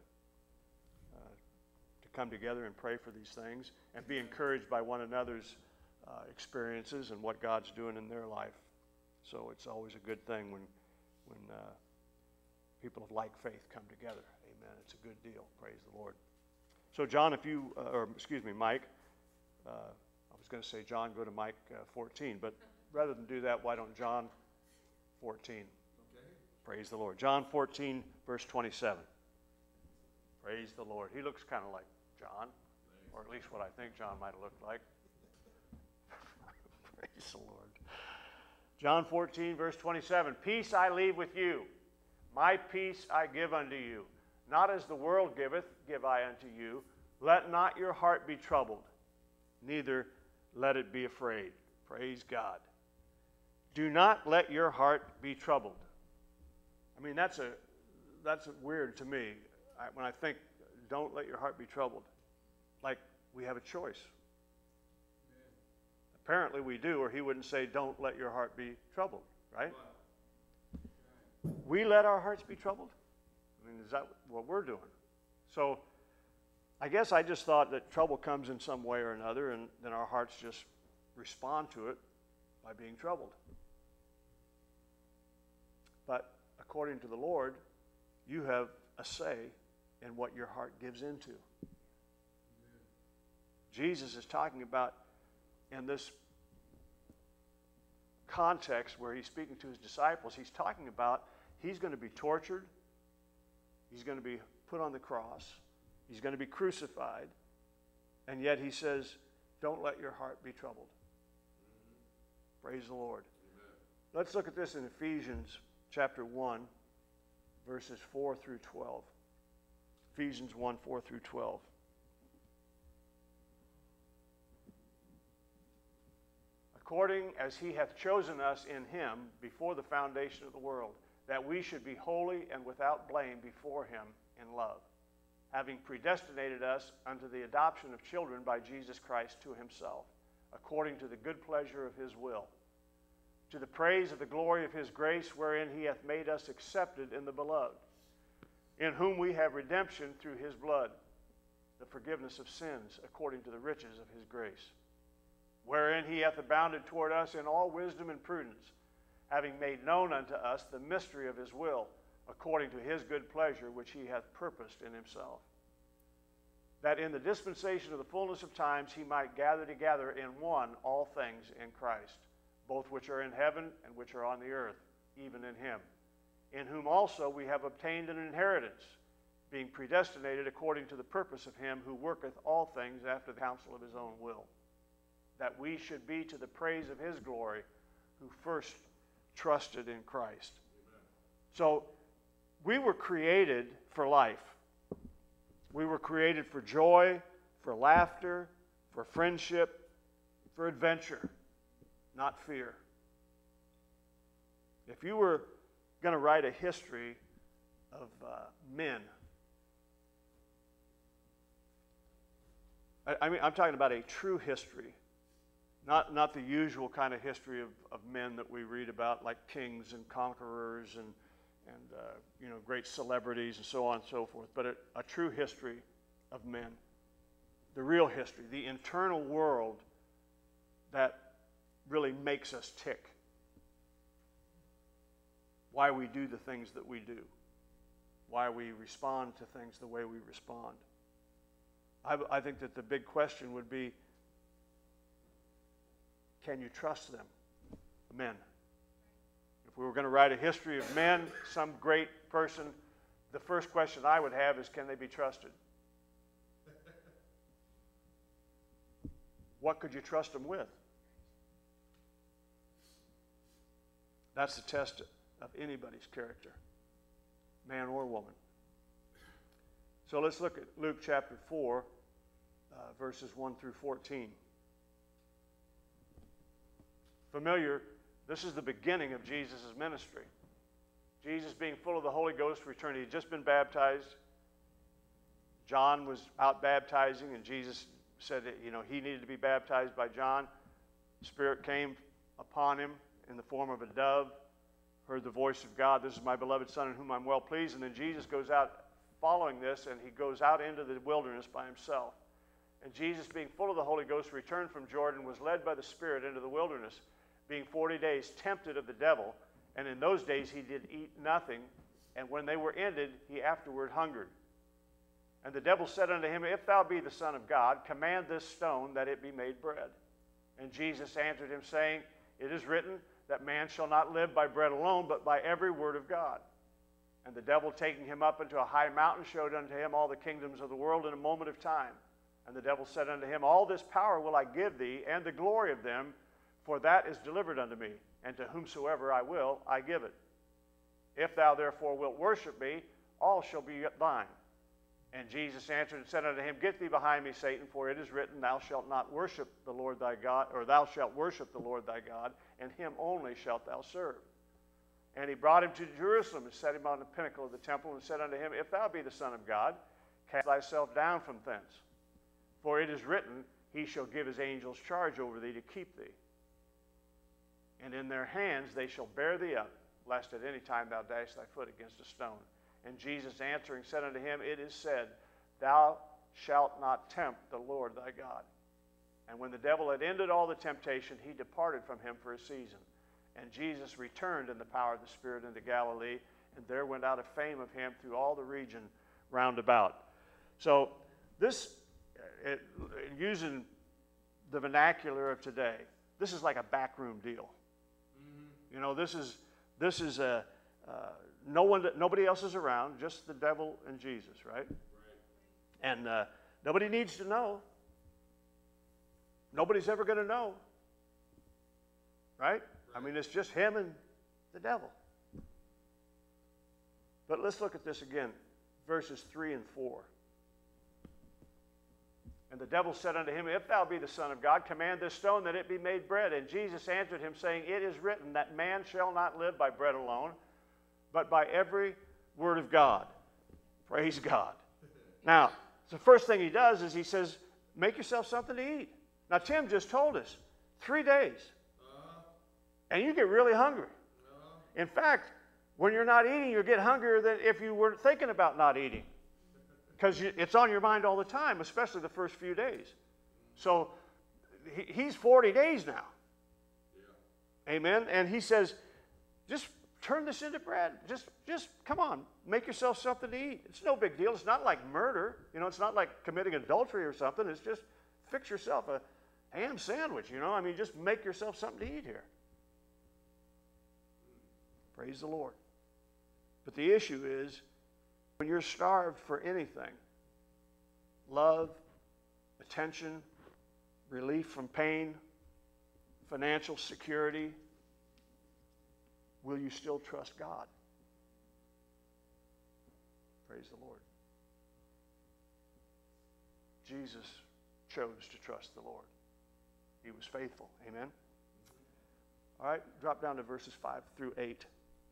come together and pray for these things and be encouraged by one another's experiences and what God's doing in their life. So it's always a good thing when when people of like faith come together. Amen. It's a good deal. Praise the Lord. So John, Mike, I was going to say John, go to Mike 14, but rather than do that, why don't John 14? Okay. Praise the Lord. John 14, verse 27. Praise the Lord. He looks kind of like John, or at least what I think John might have looked like. Praise the Lord. John 14, verse 27. Peace I leave with you. My peace I give unto you. Not as the world giveth, give I unto you. Let not your heart be troubled, neither let it be afraid. Praise God. Do not let your heart be troubled. I mean, that's weird to me. When I think, don't let your heart be troubled. Like we have a choice. Amen. Apparently we do, or he wouldn't say, don't let your heart be troubled, right? We let our hearts be troubled? I mean, is that what we're doing? So I guess I just thought that trouble comes in some way or another, and then our hearts just respond to it by being troubled. But according to the Lord, you have a say in what your heart gives into. Amen. Jesus is talking about, in this context where he's speaking to his disciples, he's talking about he's going to be tortured, he's going to be put on the cross, he's going to be crucified, and yet he says, don't let your heart be troubled. Praise the Lord. Amen. Let's look at this in Ephesians chapter 1, verses 4 through 12. Ephesians 1, 4 through 12. According as he hath chosen us in him before the foundation of the world, that we should be holy and without blame before him in love, having predestinated us unto the adoption of children by Jesus Christ to himself, according to the good pleasure of his will, to the praise of the glory of his grace, wherein he hath made us accepted in the beloved, in whom we have redemption through his blood, the forgiveness of sins, according to the riches of his grace, wherein he hath abounded toward us in all wisdom and prudence, having made known unto us the mystery of his will, according to his good pleasure, which he hath purposed in himself, that in the dispensation of the fullness of times he might gather together in one all things in Christ, both which are in heaven and which are on the earth, even in him, in whom also we have obtained an inheritance, being predestinated according to the purpose of him who worketh all things after the counsel of his own will, that we should be to the praise of his glory, who first trusted in Christ. Amen. So we were created for life. We were created for joy, for laughter, for friendship, for adventure, not fear. If you were going to write a history of men, I'm talking about a true history, not the usual kind of history of men that we read about, like kings and conquerors and great celebrities and so on and so forth, but a true history of men. The real history, the internal world that really makes us tick. Why we do the things that we do. Why we respond to things the way we respond. I think that the big question would be, can you trust them? Men. If we were going to write a history of men, some great person, the first question I would have is, can they be trusted? What could you trust them with? That's the test of anybody's character, man or woman. So let's look at Luke chapter 4, verses 1 through 14. Familiar, this is the beginning of Jesus' ministry. Jesus, being full of the Holy Ghost, returned. He had just been baptized. John was out baptizing, and Jesus said that, he needed to be baptized by John. The Spirit came upon him in the form of a dove, heard the voice of God, "This is my beloved Son in whom I'm well pleased." And then Jesus goes out following this, and he goes out into the wilderness by himself. And Jesus, being full of the Holy Ghost, returned from Jordan, was led by the Spirit into the wilderness, being 40 days tempted of the devil, And in those days he did eat nothing, and when they were ended, he afterward hungered. And the devil said unto him, If thou be the Son of God, command this stone that it be made bread. And Jesus answered him, saying, It is written that man shall not live by bread alone, but by every word of God. And the devil, taking him up into a high mountain, showed unto him all the kingdoms of the world in a moment of time. And the devil said unto him, All this power will I give thee, and the glory of them, for that is delivered unto me, and to whomsoever I will, I give it. If thou therefore wilt worship me, all shall be thine. And Jesus answered and said unto him, Get thee behind me, Satan, for it is written, Thou shalt not worship the Lord thy God, or thou shalt worship the Lord thy God, and him only shalt thou serve. And he brought him to Jerusalem, and set him on the pinnacle of the temple, and said unto him, If thou be the Son of God, cast thyself down from thence. For it is written, He shall give his angels charge over thee to keep thee. And in their hands they shall bear thee up, lest at any time thou dash thy foot against a stone. And Jesus answering said unto him, It is said, Thou shalt not tempt the Lord thy God. And when the devil had ended all the temptation, he departed from him for a season. And Jesus returned in the power of the Spirit into Galilee, and there went out a fame of him through all the region round about. So this, using the vernacular of today, this is like a backroom deal. Mm-hmm. You know, this is a nobody else is around, just the devil and Jesus, right? And nobody needs to know. Nobody's ever going to know, right? I mean, it's just him and the devil. But let's look at this again, verses 3 and 4. And the devil said unto him, If thou be the Son of God, command this stone that it be made bread. And Jesus answered him, saying, It is written that man shall not live by bread alone, but by every word of God. Praise God. Now, the first thing he does is he says, make yourself something to eat. Now, Tim just told us, 3 days. And you get really hungry. In fact, when you're not eating, you get hungrier than if you weren't thinking about not eating. Because it's on your mind all the time, especially the first few days. So he's 40 days now. Yeah. Amen. And he says, just turn this into bread. Just come on, make yourself something to eat. It's no big deal. It's not like murder. You know, it's not like committing adultery or something. It's just fix yourself a ham sandwich, you know. I mean, just make yourself something to eat here. Praise the Lord. But the issue is, when you're starved for anything, love, attention, relief from pain, financial security, will you still trust God? Praise the Lord. Jesus chose to trust the Lord. He was faithful. Amen? All right, drop down to verses 5 through 8.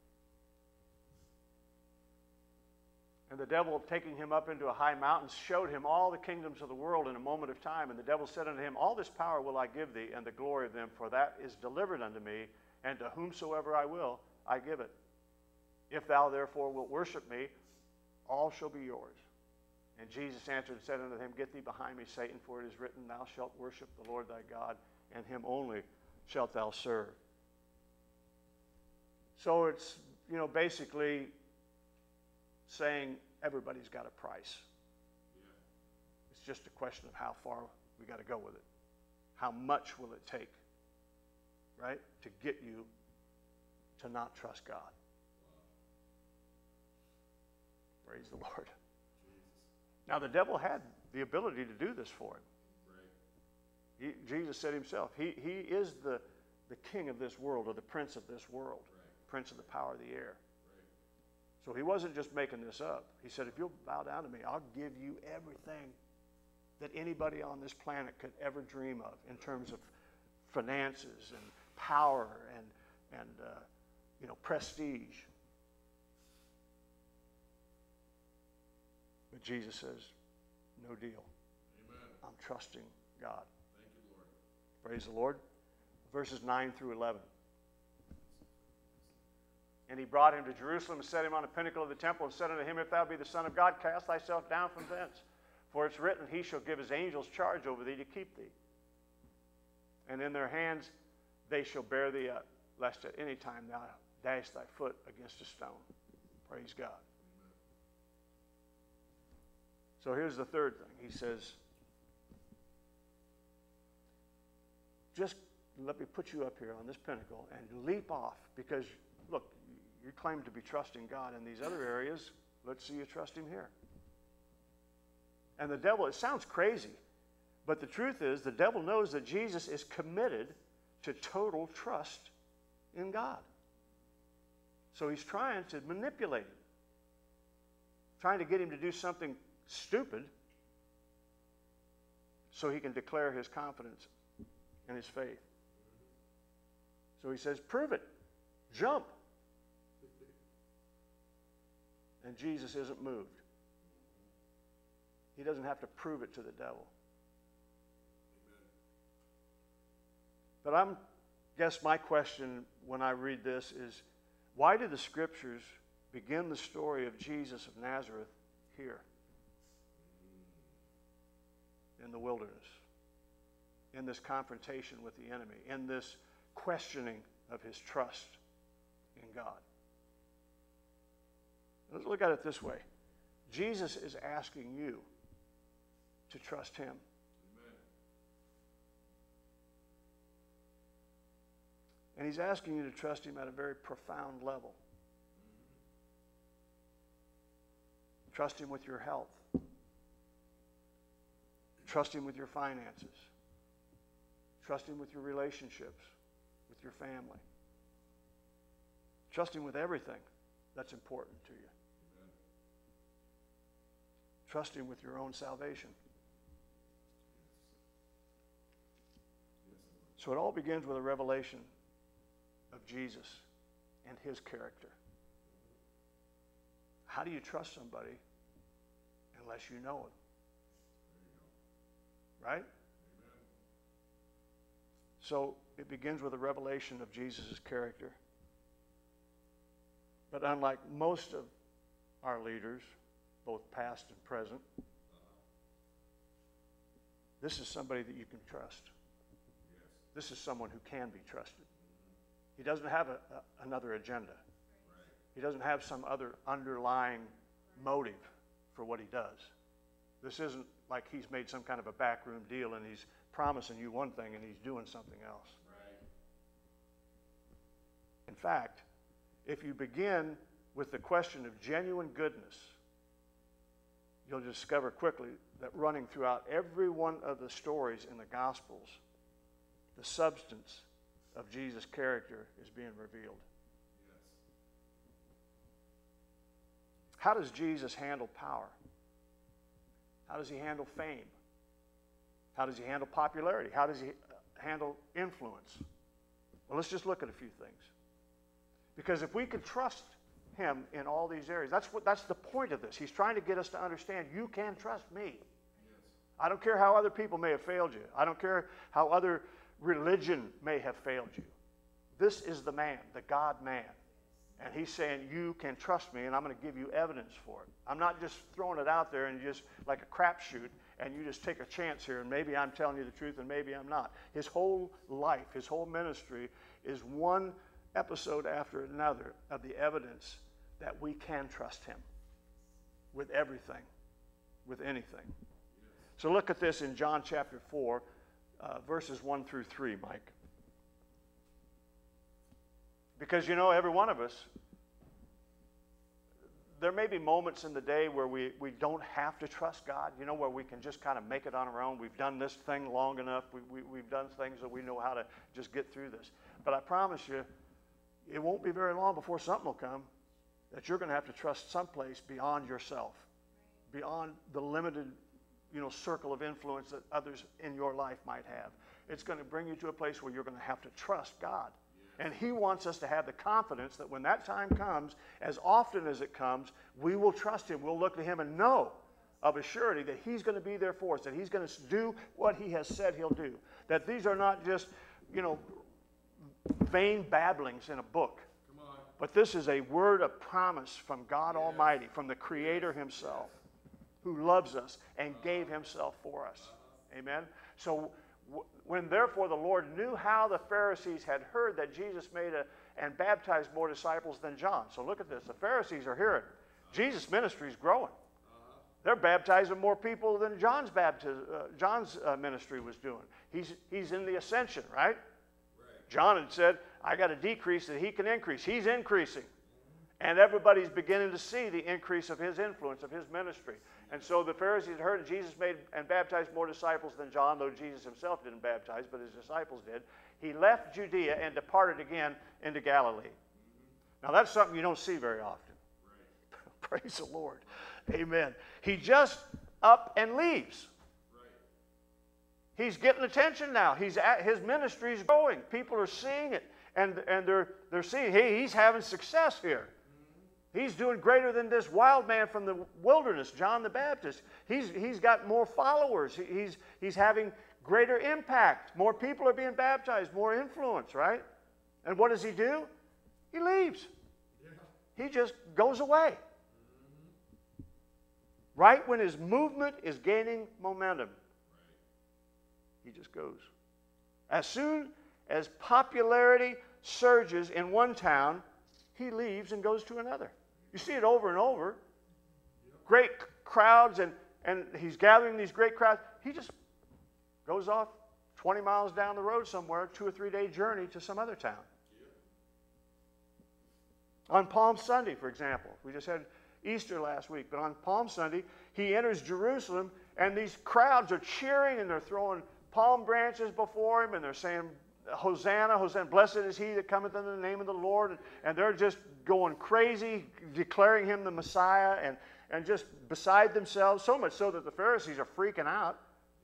And the devil, taking him up into a high mountain, showed him all the kingdoms of the world in a moment of time. And the devil said unto him, All this power will I give thee, and the glory of them, for that is delivered unto me, and to whomsoever I will, I give it. If thou therefore wilt worship me, all shall be yours. And Jesus answered and said unto him, Get thee behind me, Satan, for it is written, Thou shalt worship the Lord thy God, and him only shalt thou serve. So it's, you know, basically saying everybody's got a price. Yeah. It's just a question of how far we got to go with it. How much will it take, right, to get you to not trust God? Wow. Praise the Lord. Jesus. Now, the devil had the ability to do this for him. Right. Jesus said himself, he is the king of this world, or the prince of this world, right. Prince of the power of the air. So he wasn't just making this up. He said, if you'll bow down to me, I'll give you everything that anybody on this planet could ever dream of in terms of finances and power and prestige. But Jesus says, no deal. Amen. I'm trusting God. Thank you, Lord. Praise the Lord. Verses 9 through 11. And he brought him to Jerusalem and set him on the pinnacle of the temple and said unto him, If thou be the Son of God, cast thyself down from thence. For it's written, He shall give his angels charge over thee to keep thee. And in their hands they shall bear thee up, lest at any time thou dash thy foot against a stone. Praise God. So here's the third thing. He says, just let me put you up here on this pinnacle and leap off, because, look, you claim to be trusting God in these other areas. Let's see you trust him here. And the devil, it sounds crazy, but the truth is the devil knows that Jesus is committed to total trust in God. So he's trying to manipulate him, trying to get him to do something stupid so he can declare his confidence in his faith. So he says, prove it. Jump. And Jesus isn't moved. He doesn't have to prove it to the devil. But I guess my question when I read this is, why do the scriptures begin the story of Jesus of Nazareth here? In the wilderness, in this confrontation with the enemy, in this questioning of his trust in God. Let's look at it this way. Jesus is asking you to trust him. Amen. And he's asking you to trust him at a very profound level. Trust him with your health. Trust him with your finances. Trust him with your relationships, with your family. Trust him with everything that's important to you. Amen. Trust him with your own salvation. So it all begins with a revelation of Jesus and his character. How do you trust somebody unless you know him? Right? Amen. So it begins with a revelation of Jesus' character. But unlike most of our leaders, both past and present, this is somebody that you can trust. Yes. This is someone who can be trusted. He doesn't have another agenda. Right. He doesn't have some other underlying motive for what he does. This isn't like he's made some kind of a backroom deal and he's promising you one thing and he's doing something else. Right. In fact, if you begin with the question of genuine goodness, you'll discover quickly that running throughout every one of the stories in the Gospels, the substance of Jesus' character is being revealed. Yes. How does Jesus handle power? How does he handle fame? How does he handle popularity? How does he handle influence? Well, let's just look at a few things. Because if we could trust him in all these areas, that's the point of this. He's trying to get us to understand you can trust me. Yes. I don't care how other people may have failed you. I don't care how other religion may have failed you. This is the man, the God-man. And he's saying, you can trust me, and I'm going to give you evidence for it. I'm not just throwing it out there and just like a crapshoot, and you just take a chance here, and maybe I'm telling you the truth, and maybe I'm not. His whole life, his whole ministry is one episode after another of the evidence that we can trust him with everything, with anything. So look at this in John chapter 4, verses 1 through 3, Mike. Because, you know, every one of us, there may be moments in the day where we don't have to trust God, you know, where we can just kind of make it on our own. We've done this thing long enough. We've done things that we know how to just get through this. But I promise you, it won't be very long before something will come that you're going to have to trust someplace beyond yourself, beyond the limited, you know, circle of influence that others in your life might have. It's going to bring you to a place where you're going to have to trust God. And he wants us to have the confidence that when that time comes, as often as it comes, we will trust him. We'll look to him and know of a surety that he's going to be there for us, that he's going to do what he has said he'll do. That these are not just, you know, vain babblings in a book. Come on. But this is a word of promise from God Almighty, from the Creator himself, who loves us and gave himself for us. Amen? So when therefore the Lord knew how the Pharisees had heard that Jesus made and baptized more disciples than John. So look at this. The Pharisees are hearing Jesus' ministry is growing. They're baptizing more people than John's ministry was doing. He's in the ascension, right? John had said, I got to decrease that he can increase. He's increasing. And everybody's beginning to see the increase of his influence, of his ministry. And so the Pharisees heard that Jesus made and baptized more disciples than John, though Jesus himself didn't baptize, but his disciples did. He left Judea and departed again into Galilee. Now that's something you don't see very often. Praise the Lord. Amen. He just up and leaves. He's getting attention now. His ministry is growing. People are seeing it. And they're seeing, hey, he's having success here. He's doing greater than this wild man from the wilderness, John the Baptist. He's got more followers. He's having greater impact. More people are being baptized, more influence, right? And what does he do? He leaves. He just goes away. Right when his movement is gaining momentum, he just goes. As soon as popularity surges in one town, he leaves and goes to another. You see it over and over. Great crowds, and he's gathering these great crowds. He just goes off 20 miles down the road somewhere, 2 or 3 day journey to some other town. On Palm Sunday, for example, we just had Easter last week, but on Palm Sunday, he enters Jerusalem, and these crowds are cheering, and they're throwing palm branches before him, and they're saying, Hosanna, Hosanna, blessed is he that cometh in the name of the Lord. And they're just going crazy, declaring him the Messiah, and just beside themselves, so much so that the Pharisees are freaking out.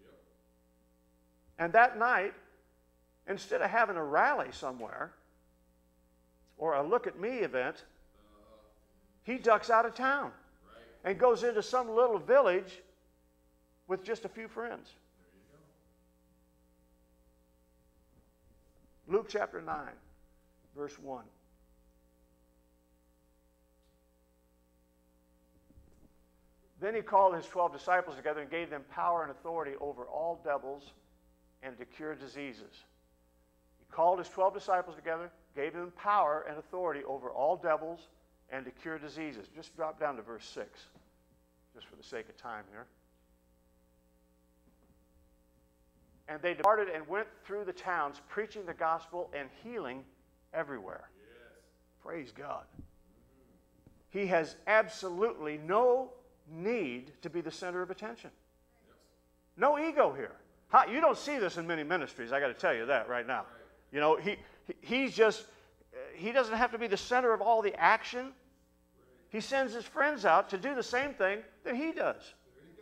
And that night, instead of having a rally somewhere, or a look at me event, he ducks out of town and goes into some little village with just a few friends. Luke chapter 9, verse 1. Then he called his 12 disciples together and gave them power and authority over all devils and to cure diseases. He called his 12 disciples together, gave them power and authority over all devils and to cure diseases. Just drop down to verse 6, just for the sake of time here. And they departed and went through the towns, preaching the gospel and healing everywhere. Yes. Praise God. He has absolutely no need to be the center of attention. Yes. No ego here. You don't see this in many ministries, I got to tell you that right now. Right. You know, he doesn't have to be the center of all the action. Right. He sends his friends out to do the same thing that he does.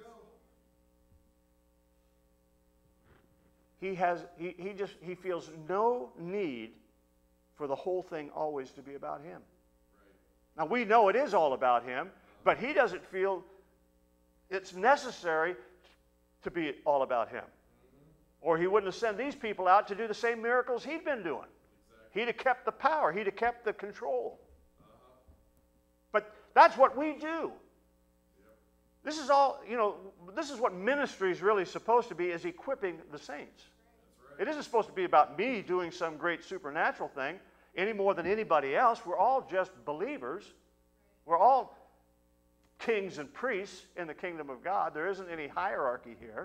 He feels no need for the whole thing always to be about him. Right. Now we know it is all about him, but he doesn't feel it's necessary to be all about him. Or he wouldn't have sent these people out to do the same miracles he'd been doing. Exactly. He'd have kept the power. He'd have kept the control. But that's what we do. This is all, this is what ministry is really supposed to be, is equipping the saints. It isn't supposed to be about me doing some great supernatural thing any more than anybody else. We're all just believers. We're all kings and priests in the kingdom of God. There isn't any hierarchy here.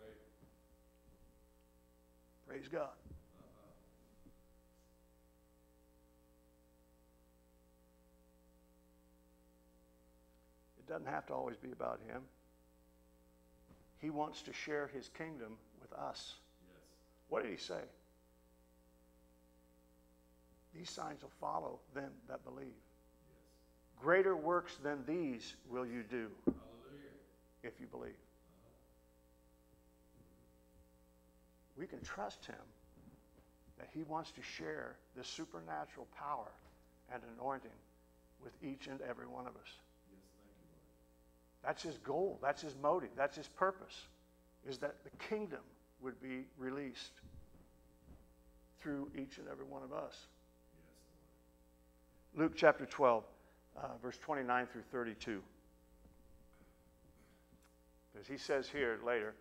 Right. Praise God. It doesn't have to always be about him. He wants to share his kingdom with us. Yes. What did he say? These signs will follow them that believe. Yes. Greater works than these will you do. Hallelujah. If you believe. We can trust him that he wants to share this supernatural power and anointing with each and every one of us. Yes, thank you, Lord. That's his goal. That's his motive. That's his purpose, is that the kingdom would be released through each and every one of us. Yes, Lord. Luke chapter 12, verse 29 through 32. Because he says here later,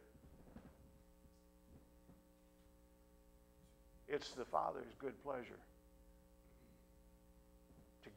it's the Father's good pleasure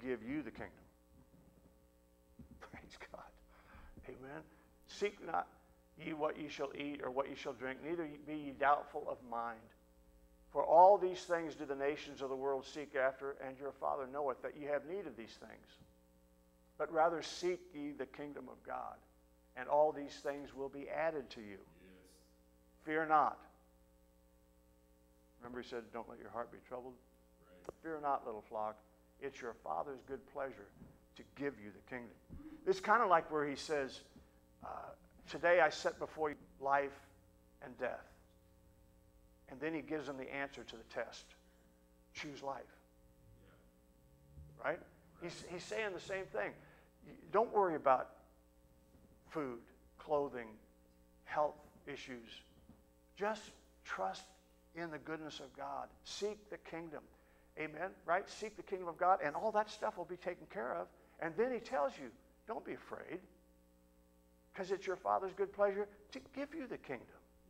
give you the kingdom. Praise God. Amen. Seek not ye what ye shall eat or what ye shall drink, neither be ye doubtful of mind. For all these things do the nations of the world seek after, and your Father knoweth that ye have need of these things. But rather seek ye the kingdom of God, and all these things will be added to you. Yes. Fear not. Remember he said, don't let your heart be troubled. Right. Fear not, little flock. It's your Father's good pleasure to give you the kingdom. It's kind of like where he says, today I set before you life and death. And then he gives them the answer to the test. Choose life. Yeah. Right? He's saying the same thing. Don't worry about food, clothing, health issues. Just trust in the goodness of God. Seek the kingdom. Amen? Right? Seek the kingdom of God, and all that stuff will be taken care of. And then he tells you, don't be afraid, because it's your Father's good pleasure to give you the kingdom.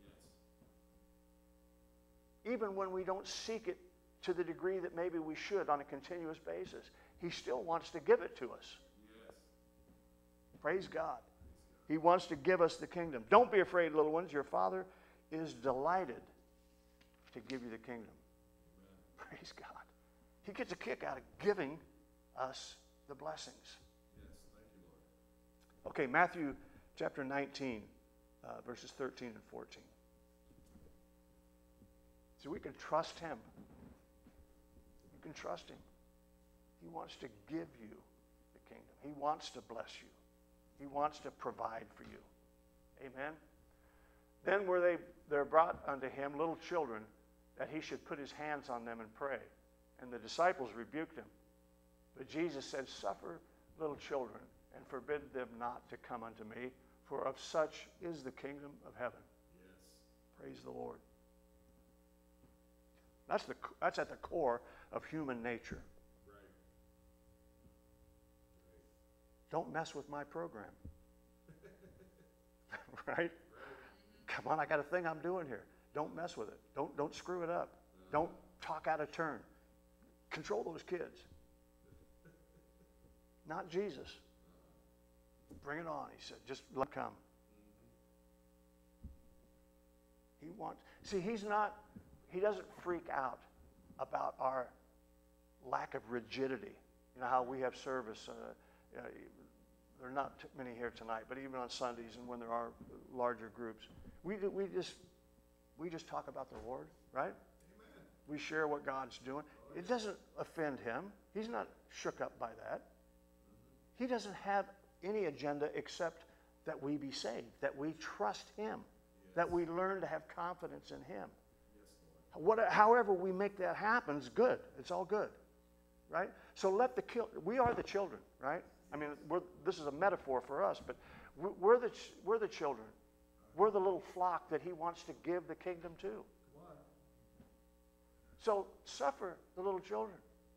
Yes. Even when we don't seek it to the degree that maybe we should on a continuous basis, he still wants to give it to us. Yes. Praise God. He wants to give us the kingdom. Don't be afraid, little ones. Your Father is delighted to give you the kingdom. Amen. Praise God. He gets a kick out of giving us the blessings. Yes. Thank you, Lord. Okay, Matthew chapter 19, verses 13 and 14. So we can trust him. You can trust him. He wants to give you the kingdom. He wants to bless you. He wants to provide for you. Amen? Then were they're brought unto him little children, that he should put his hands on them and pray. And the disciples rebuked him. But Jesus said, suffer little children, and forbid them not to come unto me, for of such is the kingdom of heaven. Yes. Praise the Lord. That's at the core of human nature. Right. Don't mess with my program. Right? Right. Come on, I got a thing I'm doing here. Don't mess with it. Don't screw it up. Don't talk out of turn. Control those kids. Not Jesus. Bring it on, he said. Just let them come. He wants, see, he doesn't freak out about our lack of rigidity. You know how we have service, there are not many here tonight, but even on Sundays and when there are larger groups, we just talk about the Lord, right? Amen. We share what God's doing. It doesn't offend him. He's not shook up by that. He doesn't have any agenda except that we be saved, that we trust him, that we learn to have confidence in him. Yes, Lord. However we make that happen is good. It's all good, right? So we are the children, right? I mean, this is a metaphor for us, but we're the children. We're the little flock that he wants to give the kingdom to. Come on. So suffer the little children.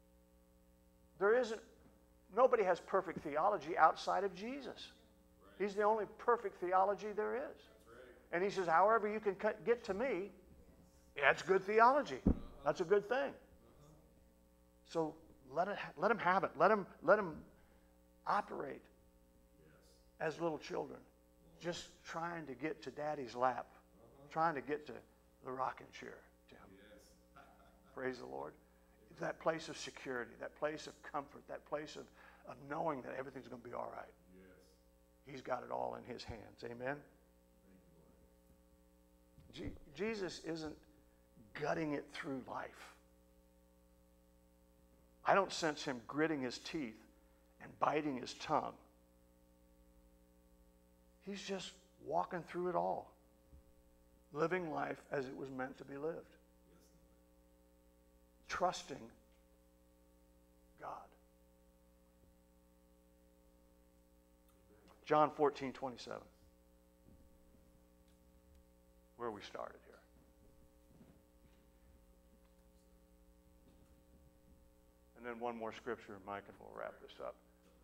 Nobody has perfect theology outside of Jesus. Right. He's the only perfect theology there is. That's right. And he says, however you can get to me, that's good theology. That's a good thing. So let him have it. Let him operate Yes. as little children, just trying to get to Daddy's lap, trying to get to the rocking chair, Tim. Yes. Praise the Lord. That place of security, that place of comfort, that place of knowing that everything's going to be all right. Yes. He's got it all in his hands. Amen? Thank you, Lord. Jesus isn't gutting it through life. I don't sense him gritting his teeth and biting his tongue. He's just walking through it all, living life as it was meant to be lived, Yes, Lord. trusting God. John 14:27, where we started here. And then one more scripture, Mike, and we'll wrap this up.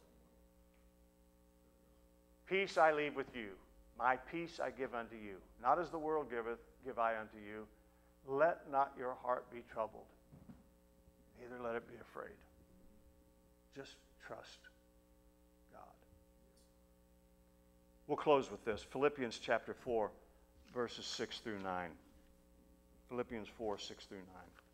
Peace I leave with you. My peace I give unto you. Not as the world giveth, give I unto you. Let not your heart be troubled, neither let it be afraid. Just trust God. We'll close with this. Philippians chapter 4, verses 6 through 9. Philippians 4, 6 through 9.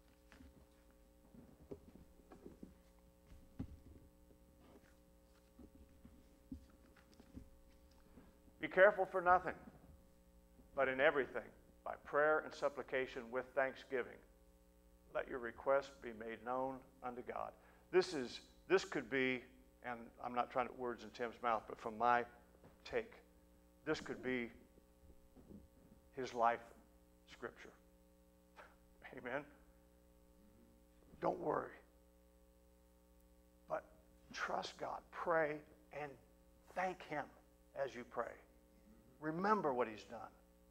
Be careful for nothing, but in everything, by prayer and supplication with thanksgiving, let your requests be made known unto God. This could be, and I'm not trying to put words in Tim's mouth, but from my take, this could be his life scripture. Amen? Don't worry. But trust God. Pray and thank him as you pray. Remember what he's done.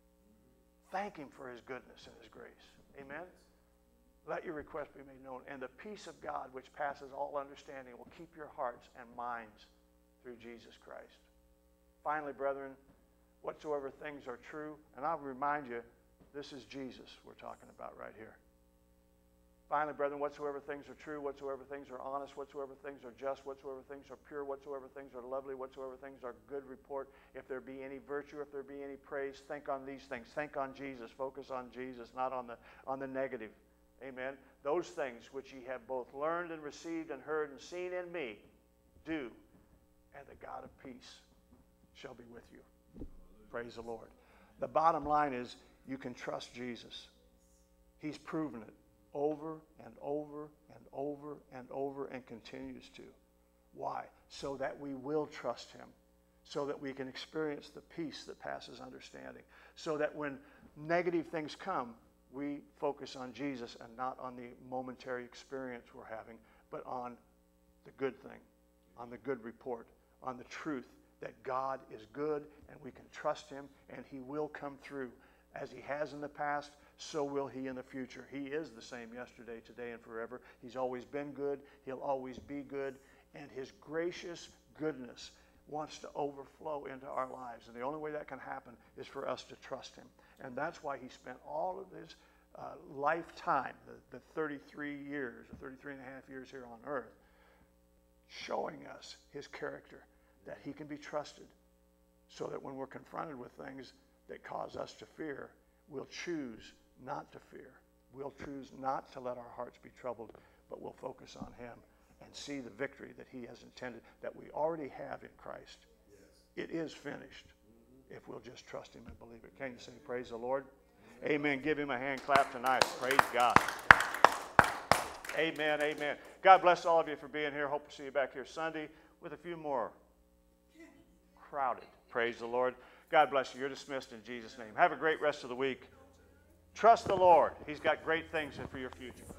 Thank him for his goodness and his grace. Amen? Let your request be made known. And the peace of God, which passes all understanding, will keep your hearts and minds through Jesus Christ. Finally, brethren, whatsoever things are true, and I'll remind you, this is Jesus we're talking about right here. Finally, brethren, whatsoever things are true, whatsoever things are honest, whatsoever things are just, whatsoever things are pure, whatsoever things are lovely, whatsoever things are good report, if there be any virtue, if there be any praise, think on these things. Think on Jesus. Focus on Jesus, not on the negative. Amen. Those things which ye have both learned and received and heard and seen in me, do, and the God of peace shall be with you. Praise the Lord. The bottom line is you can trust Jesus. He's proven it over and over and over and over and continues to. Why? So that we will trust him. So that we can experience the peace that passes understanding. So that when negative things come, we focus on Jesus and not on the momentary experience we're having, but on the good thing, on the good report, on the truth that God is good and we can trust him and he will come through. As he has in the past, so will he in the future. He is the same yesterday, today, and forever. He's always been good. He'll always be good. And his gracious goodness wants to overflow into our lives. And the only way that can happen is for us to trust him. And that's why he spent all of his lifetime, the 33 years, or 33 and a half years here on earth, showing us his character, that he can be trusted, so that when we're confronted with things that cause us to fear, we'll choose not to fear. We'll choose not to let our hearts be troubled, but we'll focus on him and see the victory that he has intended, that we already have in Christ. Yes. It is finished if we'll just trust him and believe it. Can you say praise the Lord? Amen. Give him a hand clap tonight. Praise God. Amen. Amen. God bless all of you for being here. Hope to see you back here Sunday with a few more crowded. Praise the Lord. God bless you. You're dismissed in Jesus' name. Have a great rest of the week. Trust the Lord. He's got great things for your future.